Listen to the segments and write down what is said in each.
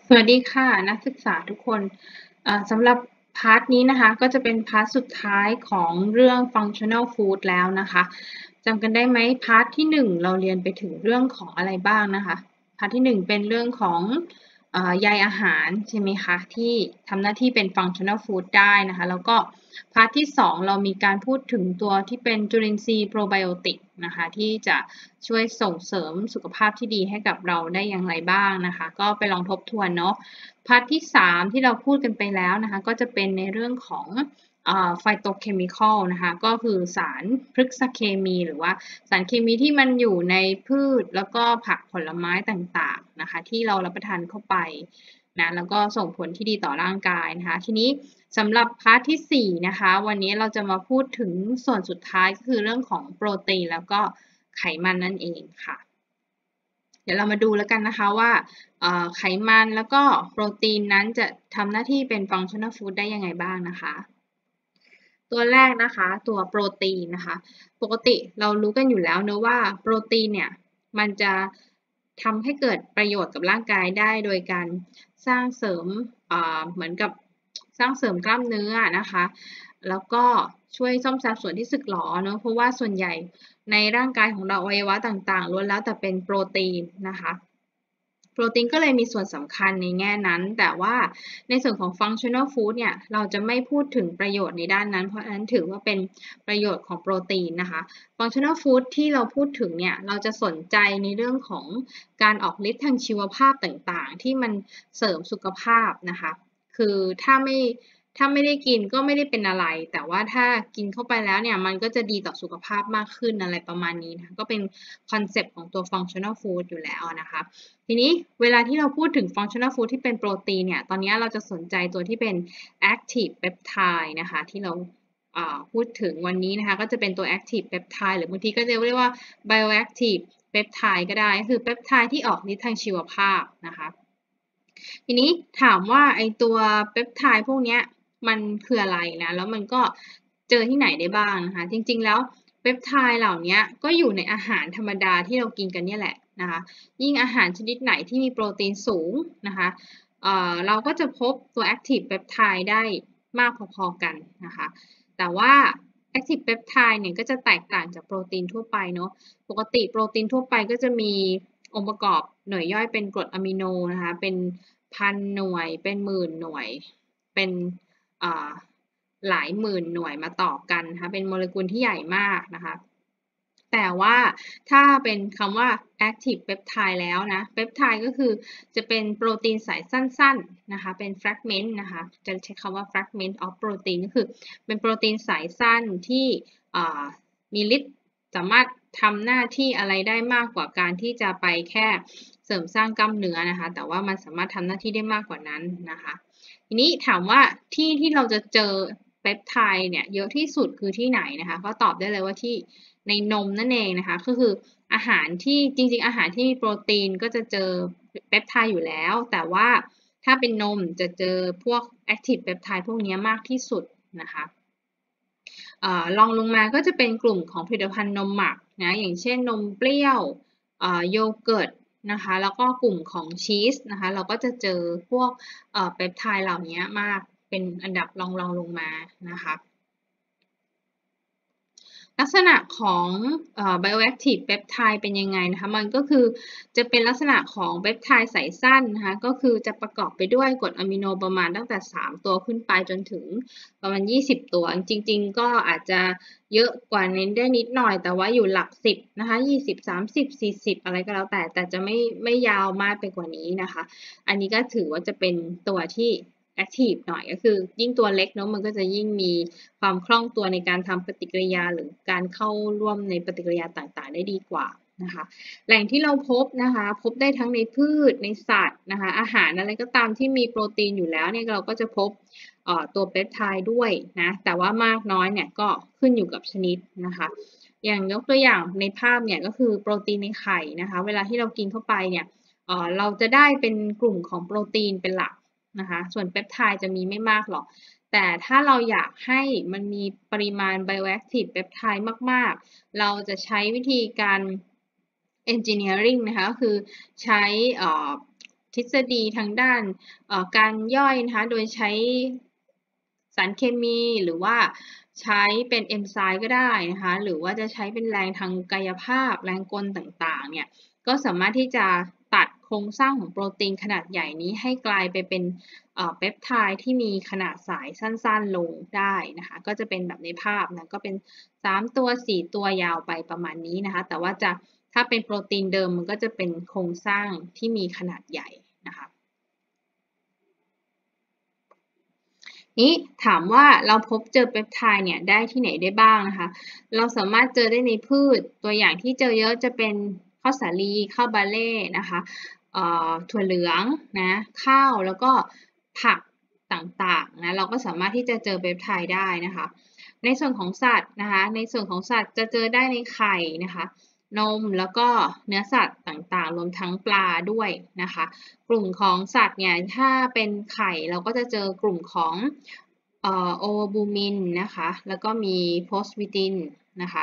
สวัสดีค่ะนักศึกษาทุกคนสำหรับพาร์ทนี้นะคะก็จะเป็นพาร์ทสุดท้ายของเรื่อง functional food แล้วนะคะจำกันได้ไหมพาร์ทที่1เราเรียนไปถึงเรื่องของอะไรบ้างนะคะพาร์ทที่1เป็นเรื่องของใยอาหารใช่ไหมคะที่ทำหน้าที่เป็น functional food ได้นะคะแล้วก็พาร์ทที่2เรามีการพูดถึงตัวที่เป็นจุลินทรีย์โปรไบโอติกนะคะที่จะช่วยส่งเสริมสุขภาพที่ดีให้กับเราได้อย่างไรบ้างนะคะก็ไปลองทบทวนเนาะพาร์ทที่3ที่เราพูดกันไปแล้วนะคะก็จะเป็นในเรื่องของไฟโตเคมีคอลนะคะก็คือสารพฤกษเคมีหรือว่าสารเคมีที่มันอยู่ในพืชแล้วก็ผักผลไม้ต่างๆนะคะที่เรารับประทานเข้าไปนะแล้วก็ส่งผลที่ดีต่อร่างกายนะคะทีนี้สำหรับพาร์ทที่4นะคะวันนี้เราจะมาพูดถึงส่วนสุดท้ายก็คือเรื่องของโปรตีนแล้วก็ไขมันนั่นเองค่ะเดี๋ยวเรามาดูแล้วกันนะคะว่าไขมันแล้วก็โปรตีนนั้นจะทำหน้าที่เป็น functional food ได้ยังไงบ้างนะคะตัวแรกนะคะตัวโปรตีนนะคะปกติเรารู้กันอยู่แล้วเนอะว่าโปรตีนเนี่ยมันจะทำให้เกิดประโยชน์กับร่างกายได้โดยการสร้างเสริมเหมือนกับสร้างเสริมกล้ามเนื้อนะคะแล้วก็ช่วยซ่อมแซมส่วนที่สึกหรอเนอะเพราะว่าส่วนใหญ่ในร่างกายของเราอวัยวะต่างๆล้วนแล้วแต่เป็นโปรตีนนะคะโปรตีนก็เลยมีส่วนสำคัญในแง่นั้นแต่ว่าในส่วนของ functional food เนี่ยเราจะไม่พูดถึงประโยชน์ในด้านนั้นเพราะฉะนั้นถือว่าเป็นประโยชน์ของโปรตีนนะคะ functional food ที่เราพูดถึงเนี่ยเราจะสนใจในเรื่องของการออกฤทธิ์ทางชีวภาพต่างๆที่มันเสริมสุขภาพนะคะคือถ้าไม่ได้กินก็ไม่ได้เป็นอะไรแต่ว่าถ้ากินเข้าไปแล้วเนี่ยมันก็จะดีต่อสุขภาพมากขึ้นอะไรประมาณนี้นะก็เป็นคอนเซปต์ของตัว functional food อยู่แล้วนะคะทีนี้เวลาที่เราพูดถึง functional food ที่เป็นโปรตีนเนี่ยตอนนี้เราจะสนใจตัวที่เป็น active peptide นะคะที่เราพูดถึงวันนี้นะคะก็จะเป็นตัว active peptide หรือบางทีก็จะเรียกว่า bioactive peptide ก็ได้คือ peptide ที่ออกฤทธิ์ทางชีวภาพนะคะทีนี้ถามว่าไอตัวเปปไทด์พวกนี้มันคืออะไรนะแล้วมันก็เจอที่ไหนได้บ้างนะคะจริงๆแล้วเปปไทด์เหล่านี้ก็อยู่ในอาหารธรรมดาที่เรากินกันเนี่ยแหละนะคะยิ่งอาหารชนิดไหนที่มีโปรตีนสูงนะคะเราก็จะพบตัว active peptide ได้มากพอๆกันนะคะแต่ว่า active peptide เนี่ยก็จะแตกต่างจากโปรตีนทั่วไปเนาะปกติโปรตีนทั่วไปก็จะมีองค์ประกอบหน่วยย่อยเป็นกรดอะมิโนนะคะเป็นพันหน่วยเป็นหมื่นหน่วยเป็นหลายหมื่นหน่วยมาต่อกันนะคะเป็นโมเลกุลที่ใหญ่มากนะคะแต่ว่าถ้าเป็นคำว่า active peptide แล้วนะ peptide ก็คือจะเป็นโปรตีนสายสั้นๆนะคะเป็น fragment นะคะจะใช้คำว่า fragment of protein ก็คือเป็นโปรตีนสายสั้นที่มีฤทธิ์สามารถทำหน้าที่อะไรได้มากกว่าการที่จะไปแค่เสริมสร้างกล้ามเนื้อนะคะแต่ว่ามันสามารถทำหน้าที่ได้มากกว่านั้นนะคะทีนี้ถามว่าที่เราจะเจอเปปไทด์เนี่ยเยอะที่สุดคือที่ไหนนะคะก็ตอบได้เลยว่าที่ในนมนั่นเองนะคะก็คืออาหารที่จริงๆอาหารที่มีโปรตีนก็จะเจอเปปไทด์อยู่แล้วแต่ว่าถ้าเป็นนมจะเจอพวกแอคทีฟเปปไทด์พวกนี้มากที่สุดนะคะลองลงมาก็จะเป็นกลุ่มของผลิตภัณฑ์นมหมักนะอย่างเช่นนมเปรี้ยวโยเกิร์ตนะคะแล้วก็กลุ่มของชีสนะคะเราก็จะเจอพวกเปปไทด์เหล่านี้มากเป็นอันดับรองลงมานะคะลักษณะของbioactive peptide เป็นยังไงนะคะมันก็คือจะเป็นลักษณะของเปปไทด์สายสั้นนะคะก็คือจะประกอบไปด้วยกรดอะมิโนประมาณตั้งแต่3ตัวขึ้นไปจนถึงประมาณ20ตัวจริงๆก็อาจจะเยอะกว่านี้ได้นิดหน่อยแต่ว่าอยู่หลัก10นะคะ20 30 40อะไรก็แล้วแต่จะไม่ยาวมากไปกว่านี้นะคะอันนี้ก็ถือว่าจะเป็นตัวที่แอคทีฟหน่อยก็คือยิ่งตัวเล็กเนาะมันก็จะยิ่งมีความคล่องตัวในการทำปฏิกิริยาหรือการเข้าร่วมในปฏิกิริยาต่างๆได้ดีกว่านะคะแหล่งที่เราพบนะคะพบได้ทั้งในพืชในสัตว์นะคะอาหารอะไรก็ตามที่มีโปรตีนอยู่แล้วเนี่ยเราก็จะพบตัวเปปไทด์ด้วยนะแต่ว่ามากน้อยเนี่ยก็ขึ้นอยู่กับชนิดนะคะอย่างยกตัวอย่างในภาพเนี่ยก็คือโปรตีนในไข่นะคะเวลาที่เรากินเข้าไปเนี่ยเราจะได้เป็นกลุ่มของโปรตีนเป็นหลักนะคะส่วนเปปไทด์จะมีไม่มากหรอกแต่ถ้าเราอยากให้มันมีปริมาณ bioactive peptide มากๆเราจะใช้วิธีการ engineering นะคะก็คือใช้ทฤษฎีทางด้านการย่อยนะคะโดยใช้สารเคมีหรือว่าใช้เป็นเอนไซม์ก็ได้นะคะหรือว่าจะใช้เป็นแรงทางกายภาพแรงกลต่างๆเนี่ยก็สามารถที่จะตัดโครงสร้างของโปรตีนขนาดใหญ่นี้ให้กลายไปเป็นเปปไทด์ที่มีขนาดสายสั้นๆลงได้นะคะก็จะเป็นแบบในภาพนะก็เป็น3ตัว4ตัวยาวไปประมาณนี้นะคะแต่ว่าถ้าเป็นโปรตีนเดิมมันก็จะเป็นโครงสร้างที่มีขนาดใหญ่นะคะนี้ถามว่าเราพบเจอเปปไทด์เนี่ยได้ที่ไหนได้บ้างนะคะเราสามารถเจอได้ในพืชตัวอย่างที่เจอเยอะจะเป็นข้าวสาลีข้าวบาเล่นะคะถั่วเหลืองนะข้าวแล้วก็ผักต่างๆนะเราก็สามารถที่จะเจอเปปไทด์ได้นะคะในส่วนของสัตว์นะคะในส่วนของสัตว์จะเจอได้ในไข่นะคะนมแล้วก็เนื้อสัตว์ต่างๆรวมทั้งปลาด้วยนะคะกลุ่มของสัตว์เนี่ยถ้าเป็นไข่เราก็จะเจอกลุ่มของโอโวบูมินนะคะแล้วก็มีโพสวิตินนะคะ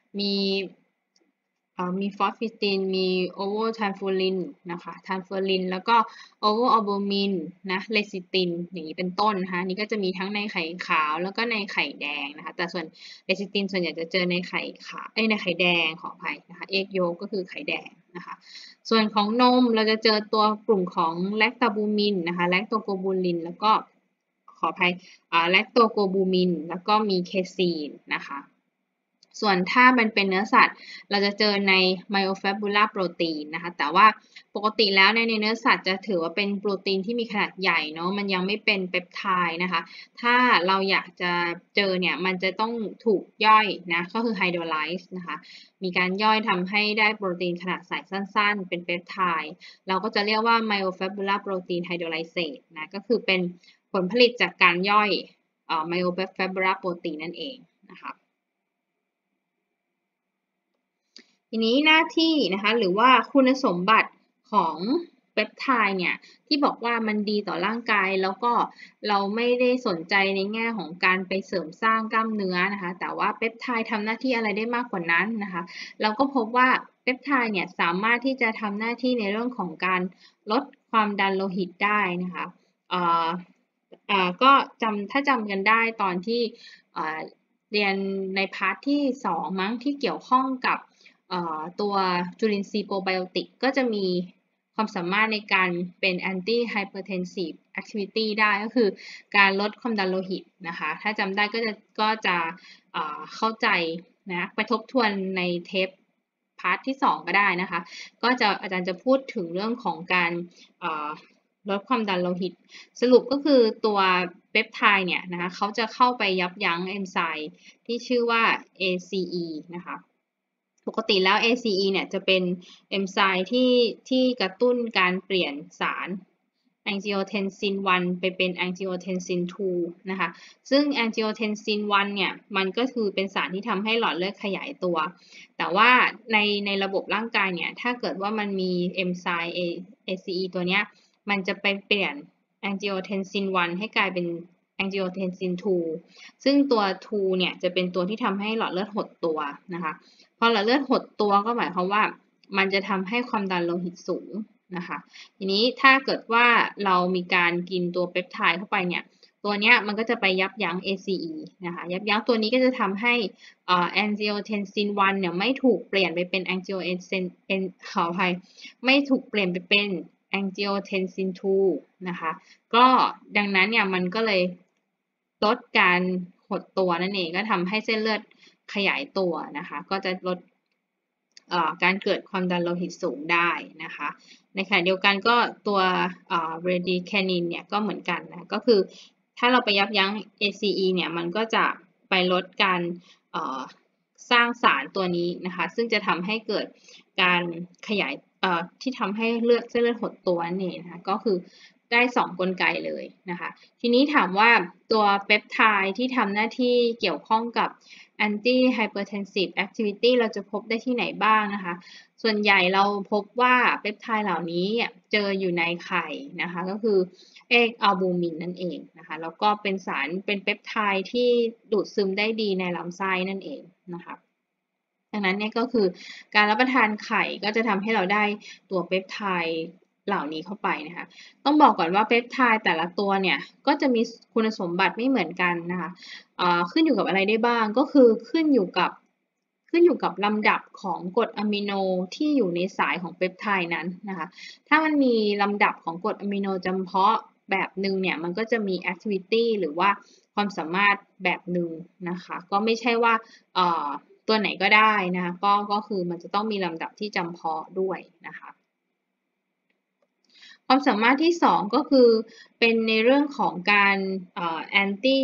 มีฟอสฟิตินมีโอโวแทนฟูรินนะคะแทนฟูรินแล้วก็โอโวอัลบูมินนะเลซิตินอย่างนี้เป็นต้นนะคะนี่ก็จะมีทั้งในไข่ขาวแล้วก็ในไข่แดงนะคะแต่ส่วนเลซิตินส่วนใหญ่จะเจอในไข่ขาวในไข่แดงขออภัยนะคะเอกโยกก็คือไข่แดงนะคะส่วนของนมเราจะเจอตัวกลุ่มของแลคตาบูมินนะคะแลคโตโกบูลินแล้วก็ขออภัยแลคโตโกบูมินแล้วก็มีเคซีนนะคะส่วนถ้ามันเป็นเนื้อสัตว์เราจะเจอใน myofibula protein นะคะแต่ว่าปกติแล้วในเนื้อสัตว์จะถือว่าเป็นโปรตีนที่มีขนาดใหญ่เนาะมันยังไม่เป็นเปปไทด์นะคะถ้าเราอยากจะเจอเนี่ยมันจะต้องถูกย่อยนะก็คือไฮโดรไลซ์นะคะมีการย่อยทำให้ได้โปรตีนขนาดสายสั้นๆเป็นเปปไทด์เราก็จะเรียกว่า myofibula protein hydrolysate นะก็คือเป็นผลผลิตจากการย่อยmyofibula protein นั่นเองนะคะทีนี้หน้าที่นะคะหรือว่าคุณสมบัติของเปปไทด์เนี่ยที่บอกว่ามันดีต่อร่างกายแล้วก็เราไม่ได้สนใจในแง่ของการไปเสริมสร้างกล้ามเนื้อนะคะแต่ว่าเปปไทด์ทำหน้าที่อะไรได้มากกว่านั้นนะคะเราก็พบว่าเปปไทด์เนี่ยสามารถที่จะทำหน้าที่ในเรื่องของการลดความดันโลหิตได้นะคะก็ถ้าจำกันได้ตอนที่เรียนในพาร์ทที่2มั้งที่เกี่ยวข้องกับตัวจุลินทรีย์โปรไบโอติกก็จะมีความสามารถในการเป็น anti hypertensive activity ได้ก็คือการลดความดันโลหิตนะคะถ้าจำได้ก็จะเข้าใจนะไปทบทวนในเทปพาร์ทที่2ก็ได้นะคะก็จะอาจารย์จะพูดถึงเรื่องของการลดความดันโลหิตสรุปก็คือตัวเปปไทด์เนี่ยนะคะเขาจะเข้าไปยับยั้งเอนไซม์ที่ชื่อว่า ACE นะคะปกติแล้ว ACE เนี่ยจะเป็นเอนไซม์ที่กระตุ้นการเปลี่ยนสาร angiotensin 1 ไปเป็น angiotensin 2 นะคะซึ่ง angiotensin 1 เนี่ยมันก็คือเป็นสารที่ทำให้หลอดเลือดขยายตัว แต่ว่าในระบบร่างกายเนี่ยถ้าเกิดว่ามันมีเอนไซม์ ACE ตัวเนี้ยมันจะไปเปลี่ยน angiotensin 1 ให้กลายเป็น angiotensin 2 ซึ่งตัว 2 เนี่ยจะเป็นตัวที่ทำให้หลอดเลือดหดตัวนะคะพอหลอดเลือดหดตัวก็หมายความว่ามันจะทำให้ความดันโลหิตสูงนะคะทีนี้ถ้าเกิดว่าเรามีการกินตัวเปปไทด์เข้าไปเนี่ยตัวเนี้ยมันก็จะไปยับยั้ง ACE นะคะยับยั้งตัวนี้ก็จะทำให้angiotensin 1 เนี่ยไม่ถูกเปลี่ยนไปเป็น angiotensin ขออภัยไม่ถูกเปลี่ยนไปเป็น angiotensin 2 นะคะก็ดังนั้นเนี่ยมันก็เลยลดการหดตัวนั่นเองก็ทำให้เส้นเลือดขยายตัวนะคะก็จะลดการเกิดความดันโลหิตสูงได้นะคะในขณะเดียวกันก็ตัวเรดิแคนินเนี่ยก็เหมือนกันนะก็คือถ้าเราไปยับยั้ง ACE เนี่ยมันก็จะไปลดการสร้างสารตัวนี้นะคะซึ่งจะทำให้เกิดการขยายที่ทำให้เส้นเลือดหดตัวนั่นเองนะคะก็คือได้2กลไกเลยนะคะทีนี้ถามว่าตัวเปปไทด์ที่ทำหน้าที่เกี่ยวข้องกับ anti hypertensive activity เราจะพบได้ที่ไหนบ้างนะคะส่วนใหญ่เราพบว่าเปปไทด์เหล่านี้เจออยู่ในไข่นะคะก็คือเอกอัลบูมินนั่นเองนะคะแล้วก็เป็นสารเป็นเปปไทด์ที่ดูดซึมได้ดีในลำไส้นั่นเองนะคะดังนั้นเนี่ยก็คือการรับประทานไข่ก็จะทำให้เราได้ตัวเปปไทด์เหล่านี้เข้าไปนะคะต้องบอกก่อนว่าเปปไทด์แต่ละตัวเนี่ยก็จะมีคุณสมบัติไม่เหมือนกันนะคะขึ้นอยู่กับอะไรได้บ้างก็คือขึ้นอยู่กับลำดับของกรดอะมิโนที่อยู่ในสายของเปปไทด์นั้นนะคะถ้ามันมีลำดับของกรดอะมิโนจำเพาะแบบหนึ่งเนี่ยมันก็จะมี activity หรือว่าความสามารถแบบหนึ่งนะคะก็ไม่ใช่ว่าตัวไหนก็ได้นะคะก็คือมันจะต้องมีลำดับที่จำเพาะด้วยนะคะความสามารถที่2ก็คือเป็นในเรื่องของการanti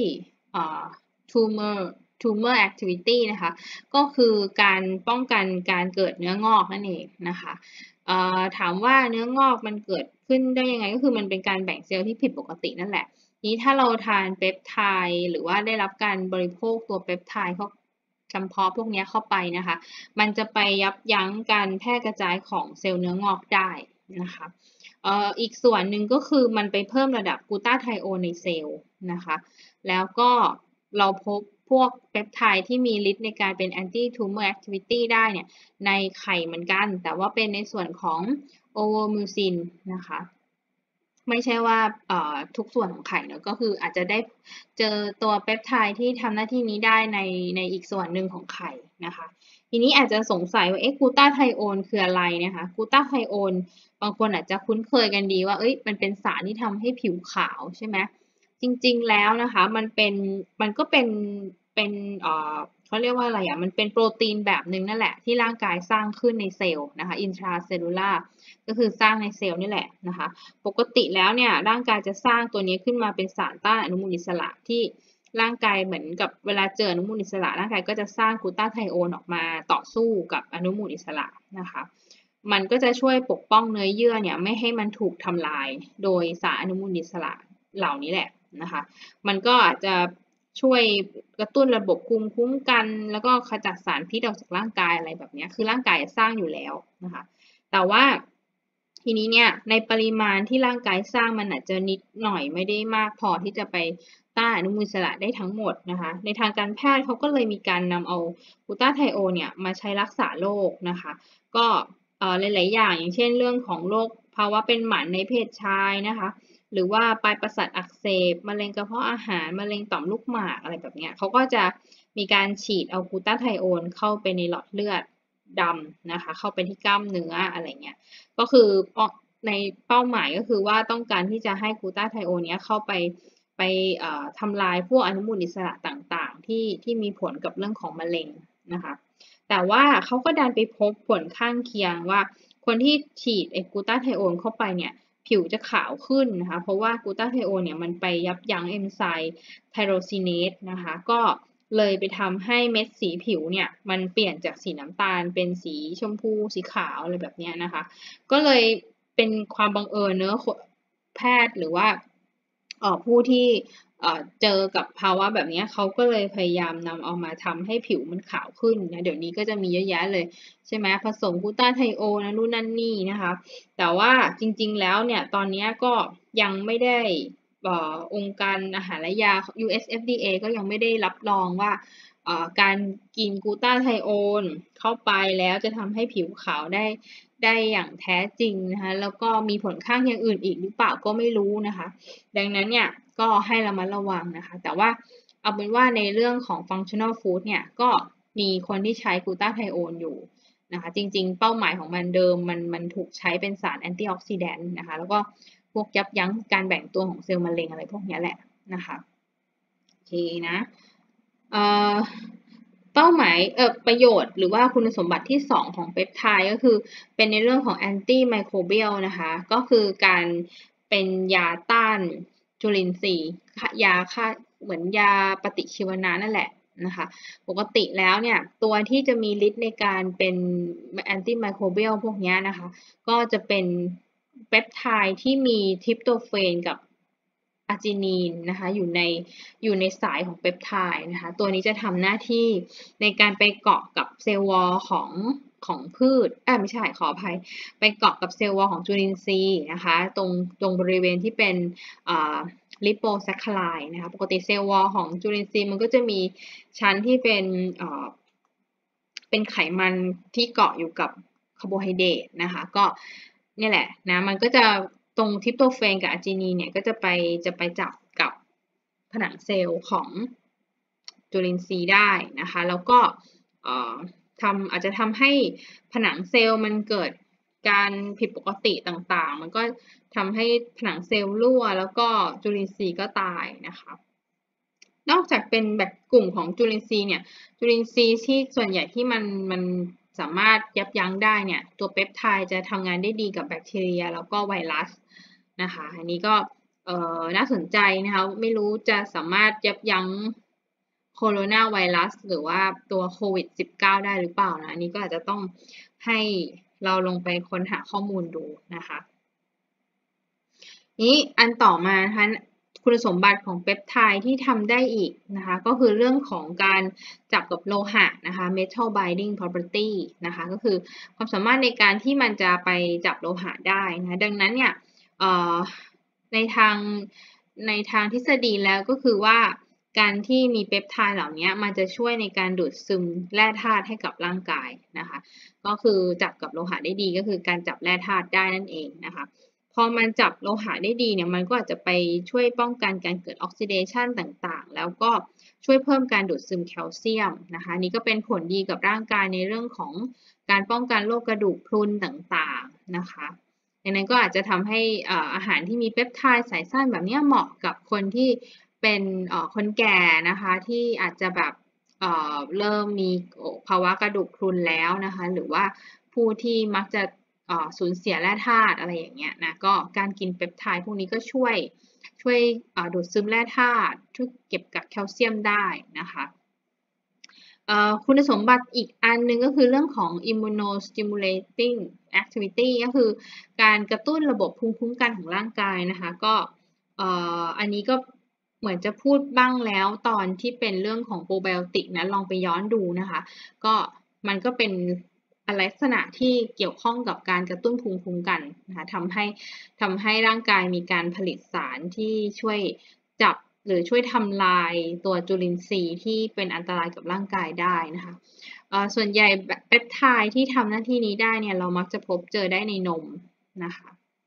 tumor activity นะคะก็คือการป้องกันการเกิดเนื้องอกนั่นเองนะคะถามว่าเนื้องอกมันเกิดขึ้นได้ยังไงก็คือมันเป็นการแบ่งเซลล์ที่ผิดปกตินั่นแหละนี้ถ้าเราทานเปปไทด์หรือว่าได้รับการบริโภคตัวเปปไทด์จำเพาะพวกนี้เข้าไปนะคะมันจะไปยับยั้งการแพร่กระจายของเซลล์เนื้องอกได้นะคะอีกส่วนหนึ่งก็คือมันไปเพิ่มระดับกลูตาไทโอนในเซลล์นะคะแล้วก็เราพบพวกเปปไทด์ที่มีฤทธิ์ในการเป็น anti tumor activity ได้เนี่ยในไข่เหมือนกันแต่ว่าเป็นในส่วนของโอโวมิวซินนะคะไม่ใช่ว่าทุกส่วนของไข่เนอะก็คืออาจจะได้เจอตัวเปปไทด์ที่ทำหน้าที่นี้ได้ในอีกส่วนหนึ่งของไข่นะคะทีนี้อาจจะสงสัยว่ากลูตาไทโอนคืออะไรนะคะกลูตาไทโอนบางคนอาจจะคุ้นเคยกันดีว่ามันเป็นสารที่ทำให้ผิวขาวใช่ไหมจริงๆแล้วนะคะมันก็เป็นเขาเรียกว่าอะไรอ่ะมันเป็นโปรตีนแบบหนึ่งนั่นแหละที่ร่างกายสร้างขึ้นในเซลล์นะคะอินทราเซลลูล่าก็คือสร้างในเซลล์นี่แหละนะคะปกติแล้วเนี่ยร่างกายจะสร้างตัวนี้ขึ้นมาเป็นสารต้านอนุมูลอิสระที่ร่างกายเหมือนกับเวลาเจออนุมูลอิสระร่างกายก็จะสร้างกลูตาไทโอนออกมาต่อสู้กับอนุมูลอิสระนะคะมันก็จะช่วยปกป้องเนื้อเยื่อเนี่ยไม่ให้มันถูกทำลายโดยสารอนุมูลอิสระเหล่านี้แหละนะคะมันก็อาจจะช่วยกระตุ้นระบบภูมิคุ้มกันแล้วก็ขจัดสารพิษออกจากร่างกายอะไรแบบนี้คือร่างกายสร้างอยู่แล้วนะคะแต่ว่าทีนี้เนี่ยในปริมาณที่ร่างกายสร้างมันอาจจะนิดหน่อยไม่ได้มากพอที่จะไปต้านอนุมูลอิสระได้ทั้งหมดนะคะในทางการแพทย์เขาก็เลยมีการนำเอากลูตาไทโอนเนี่ยมาใช้รักษาโรคนะคะก็หลายๆอย่างอย่างเช่นเรื่องของโรคภาวะเป็นหมันในเพศชายนะคะหรือว่าปลายประสาทอักเสบมะเร็งกระเพาะอาหารมะเร็งต่อมลูกหมากอะไรแบบนี้เขาก็จะมีการฉีดเอากลูตาไทโอนเข้าไปในหลอดเลือดดำนะคะเข้าไปที่กล้ามเนื้ออะไรเงี้ยก็คือในเป้าหมายก็คือว่าต้องการที่จะให้กลูตาไทโอนเนี้ยเข้าไปทำลายพวกอนุมูลอิสระต่างๆที่มีผลกับเรื่องของมะเร็งนะคะแต่ว่าเขาก็ดันไปพบผลข้างเคียงว่าคนที่ฉีดกลูตาไทโอนเข้าไปเนี่ยผิวจะขาวขึ้นนะคะเพราะว่ากลูตาไทโอนเนี่ยมันไปยับยั้งเอนไซม์ไทโรซิเนสนะคะก็เลยไปทำให้เม็ดสีผิวเนี่ยมันเปลี่ยนจากสีน้ำตาลเป็นสีชมพูสีขาวอะไรแบบนี้นะคะก็เลยเป็นความบังเอิญเนอะแพทย์หรือว่าผู้ที่เจอกับภาวะแบบนี้เขาก็เลยพยายามนำเอามาทำให้ผิวมันขาวขึ้นนะเดี๋ยวนี้ก็จะมีเยอะแยะเลยใช่ไหมผสมกลูตาไทโอนะนู่นนั่นนี่นะคะแต่ว่าจริงๆแล้วเนี่ยตอนนี้ก็ยังไม่ได้องค์การอาหารและยา US FDA ก็ยังไม่ได้รับรองว่าการกินกลูตาไทโอนเข้าไปแล้วจะทำให้ผิวขาวได้อย่างแท้จริงนะคะแล้วก็มีผลข้างเคียงอื่นอีกหรือเปล่าก็ไม่รู้นะคะดังนั้นเนี่ยก็ให้ระมัดระวังนะคะแต่ว่าเอาเป็นว่าในเรื่องของ functional food เนี่ยก็มีคนที่ใช้กลูตาไทโอนอยู่นะคะจริงๆเป้าหมายของมันเดิมมันถูกใช้เป็นสารแอนตี้ออกซิแดนต์นะคะแล้วก็พวกยับยั้งการแบ่งตัวของเซลล์มะเร็งอะไรพวกนี้แหละนะคะโอเคนะเป้าหมายประโยชน์หรือว่าคุณสมบัติที่2ของเปปไทด์ก็คือเป็นในเรื่องของแอนตี้ไมโครเบียลนะคะก็คือการเป็นยาต้านจุลินทรีย์ยาฆ่าเหมือนยาปฏิชีวนะนั่นแหละนะคะปกติแล้วเนี่ยตัวที่จะมีฤทธิ์ในการเป็นแอนตี้ไมโครเบียลพวกนี้นะคะก็จะเป็นเปปไทด์ที่มีทริปโตเฟนกับอาร์จินีนนะคะอยู่ในสายของเปปไทด์นะคะตัวนี้จะทำหน้าที่ในการไปเกาะกับเซลล์วอลของพืชไม่ใช่ขออภัยไปเกาะกับเซลล์วอลของจุลินทรีย์นะคะตรงบริเวณที่เป็นลิโปแซคคาไลด์นะคะปกติเซลล์วอลของจุลินทรีย์มันก็จะมีชั้นที่เป็นไขมันที่เกาะอยู่กับคาร์โบไฮเดรตนะคะก็เนี่ยแหละนะมันก็จะตรงทริปโตเฟนกับอาร์จินีนเนี่ยก็จะไปจับกับผนังเซลล์ของจุลินทรีย์ได้นะคะแล้วก็อาจจะทำให้ผนังเซลล์มันเกิดการผิดปกติต่างๆมันก็ทำให้ผนังเซลล์รั่วแล้วก็จุลินทรีย์ก็ตายนะคะนอกจากเป็นแบบกลุ่มของจุลินทรีย์เนี่ยจุลินทรีย์ที่ส่วนใหญ่ที่มันสามารถยับยั้งได้เนี่ยตัวเปปไทด์จะทำงานได้ดีกับแบคทีเรียแล้วก็ไวรัสนะคะอันนี้ก็น่าสนใจนะคะไม่รู้จะสามารถยับยั้งโคโรนาไวรัสหรือว่าตัวโควิด -19 ได้หรือเปล่านะอันนี้ก็อาจจะต้องให้เราลงไปค้นหาข้อมูลดูนะคะนี้อันต่อมานะคะคุณสมบัติของเปปไทด์ที่ทำได้อีกนะคะก็คือเรื่องของการจับกับโลหะนะคะ metal binding property นะคะก็คือความสามารถในการที่มันจะไปจับโลหะได้นะดังนั้นเนี่ยในทางทฤษฎีแล้วก็คือว่าการที่มีเปปไทด์เหล่านี้มันจะช่วยในการดูดซึมแร่ธาตุให้กับร่างกายนะคะก็คือจับกับโลหะได้ดีก็คือการจับแร่ธาตุได้นั่นเองนะคะพอมันจับโลหะได้ดีเนี่ยมันก็อาจจะไปช่วยป้องกันการเกิดออกซิเดชันต่างๆแล้วก็ช่วยเพิ่มการดูดซึมแคลเซียมนะคะนี่ก็เป็นผลดีกับร่างกายในเรื่องของการป้องกันโรคกระดูกพรุนต่างๆนะคะดังนั้นก็อาจจะทำให้อาหารที่มีเปปไทด์สายสั้นแบบนี้เหมาะกับคนที่เป็นคนแก่นะคะที่อาจจะแบบเริ่มมีภาวะกระดูกพรุนแล้วนะคะหรือว่าผู้ที่มักจะสูญเสียแร่ธาตุอะไรอย่างเงี้ยนะก็การกินเปปไทด์พวกนี้ก็ช่วยดูดซึมแร่ธาตุช่วยเก็บกักแคลเซียมได้นะคะคุณสมบัติอีกอันนึงก็คือเรื่องของ immunostimulating activity ก็คือการกระตุ้นระบบภูมิคุ้มกันของร่างกายนะคะก็อันนี้ก็เหมือนจะพูดบ้างแล้วตอนที่เป็นเรื่องของโปรไบโอติกนะลองไปย้อนดูนะคะก็มันก็เป็นลักษณะที่เกี่ยวข้องกับการกระตุ้นภูมิคุ้มกันนะคะทำให้ร่างกายมีการผลิตสารที่ช่วยจับหรือช่วยทำลายตัวจุลินทรีย์ที่เป็นอันตรายกับร่างกายได้นะคะส่วนใหญ่เปปไทด์ที่ทำหน้าที่นี้ได้เนี่ยเรามักจะพบเจอได้ในนมนะคะ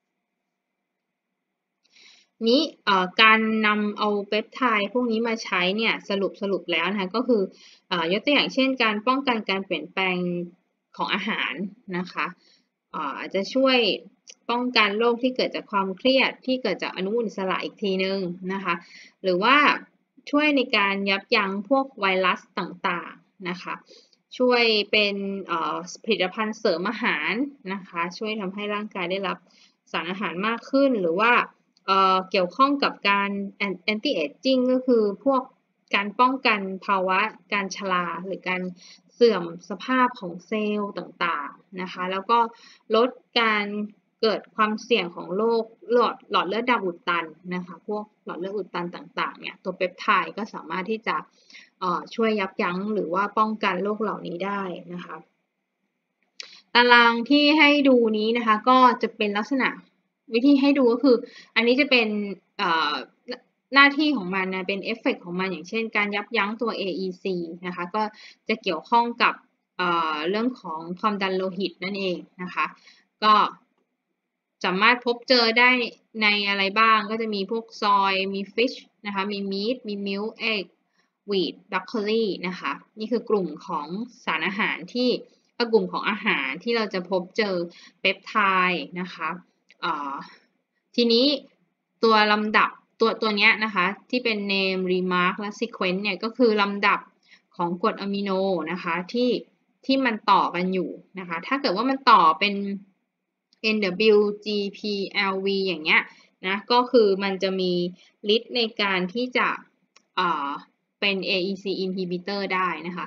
นี้การนำเอาเปปไทด์พวกนี้มาใช้เนี่ยสรุปแล้วนะคะก็คือยกตัวอย่างเช่นการป้องกันการเปลี่ยนแปลงของอาหารนะคะอาจจะช่วยป้องกันโรคที่เกิดจากความเครียดที่เกิดจากอนุมูลอิสระอีกทีนึงนะคะหรือว่าช่วยในการยับยั้งพวกไวรัสต่างๆนะคะช่วยเป็นผลิตภัณฑ์เสริมอาหารนะคะช่วยทำให้ร่างกายได้รับสารอาหารมากขึ้นหรือว่าเกี่ยวข้องกับการ anti aging ก็คือพวกการป้องกันภาวะการชราหรือการเสื่อมสภาพของเซลล์ต่างๆนะคะแล้วก็ลดการเกิดความเสี่ยงของโรคหลอดเลือดดำอุดตันนะคะพวกหลอดเลือดอุดตันต่างๆเนี่ยตัวเปปไทด์ก็สามารถที่จะช่วยยับยั้งหรือว่าป้องกันโรคเหล่านี้ได้นะคะตารางที่ให้ดูนี้นะคะก็จะเป็นลักษณะวิธีให้ดูก็คืออันนี้จะเป็นหน้าที่ของมันนะเป็นเอฟเฟกต์ของมันอย่างเช่นการยับยั้งตัว AEC นะคะก็จะเกี่ยวข้องกับเรื่องของความดันโลหิตนั่นเองนะคะก็สามารถพบเจอได้ในอะไรบ้างก็จะมีพวกซอยมีฟิชนะคะมีมีทมีมิลค์เอ็กวีทบรอกโคลีนะคะนี่คือกลุ่มของสารอาหารที่กลุ่มของอาหารที่เราจะพบเจอเปปไทด์นะคะทีนี้ตัวลำดับตัวนี้นะคะที่เป็น name remark และ sequence เนี่ยก็คือลำดับของกรดอะมิโนนะคะที่มันต่อกันอยู่นะคะถ้าเกิดว่ามันต่อเป็น NW GPLV อย่างเงี้ยนะก็คือมันจะมีฤทธิ์ในการที่จะเป็น AEC inhibitor ได้นะคะ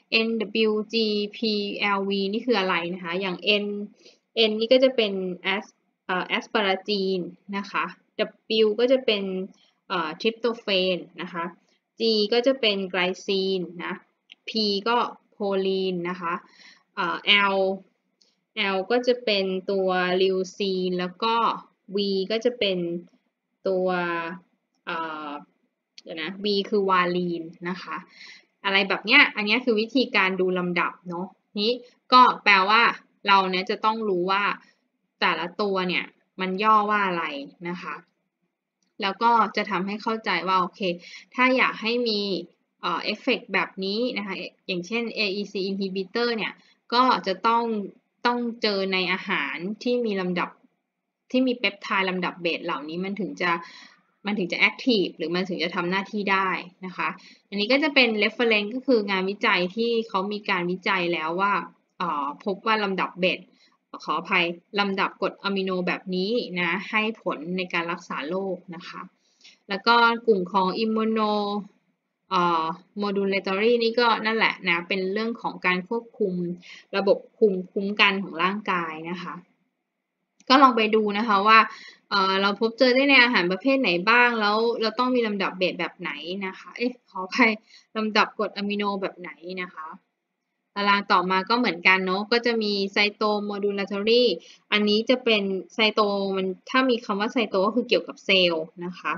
NWGPLV นี่คืออะไรนะคะอย่าง N นี่ก็จะเป็นแอสปาราจีนนะคะ W ก็จะเป็นทริปโตเฟนนะคะ G ก็จะเป็นไกลซีนนะ P ก็โพลีนนะคะ L ก็จะเป็นตัวลิวซีนแล้วก็ V ก็จะเป็นตัวเดี๋ยวนะ V คือวาลีนนะคะอะไรแบบเนี้ยอันนี้คือวิธีการดูลำดับเนาะนี้ก็แปลว่าเราเนี่ยจะต้องรู้ว่าแต่ละตัวเนี่ยมันย่อว่าอะไรนะคะแล้วก็จะทำให้เข้าใจว่าโอเคถ้าอยากให้มีเอฟเฟกต์แบบนี้นะคะอย่างเช่น AEC inhibitor เนี่ยก็จะต้องเจอในอาหารที่มีลำดับที่มีเปปไทด์ลำดับเบสเหล่านี้มันถึงจะแอคทีฟหรือมันถึงจะทำหน้าที่ได้นะคะอันนี้ก็จะเป็น reference ก็คืองานวิจัยที่เขามีการวิจัยแล้วว่าพบว่าลำดับเบสขออภัยลำดับกรดอะมิโนแบบนี้นะให้ผลในการรักษาโรคนะคะแล้วก็กลุ่มของ immuno modulatory นี่ก็นั่นแหละนะเป็นเรื่องของการควบคุมระบบภูมิคุ้มกันของร่างกายนะคะก็ลองไปดูนะคะว่าเราพบเจอได้ในอาหารประเภทไหนบ้างแล้วเราต้องมีลำดับเบสแบบไหนนะคะขออภัยลำดับกรดอะมิโนแบบไหนนะคะตารางต่อมาก็เหมือนกันเนาะก็จะมีไซโตโมดูลาทอรี่อันนี้จะเป็นไซโตมันถ้ามีคำว่าไซโตก็คือเกี่ยวกับเซลล์นะคะ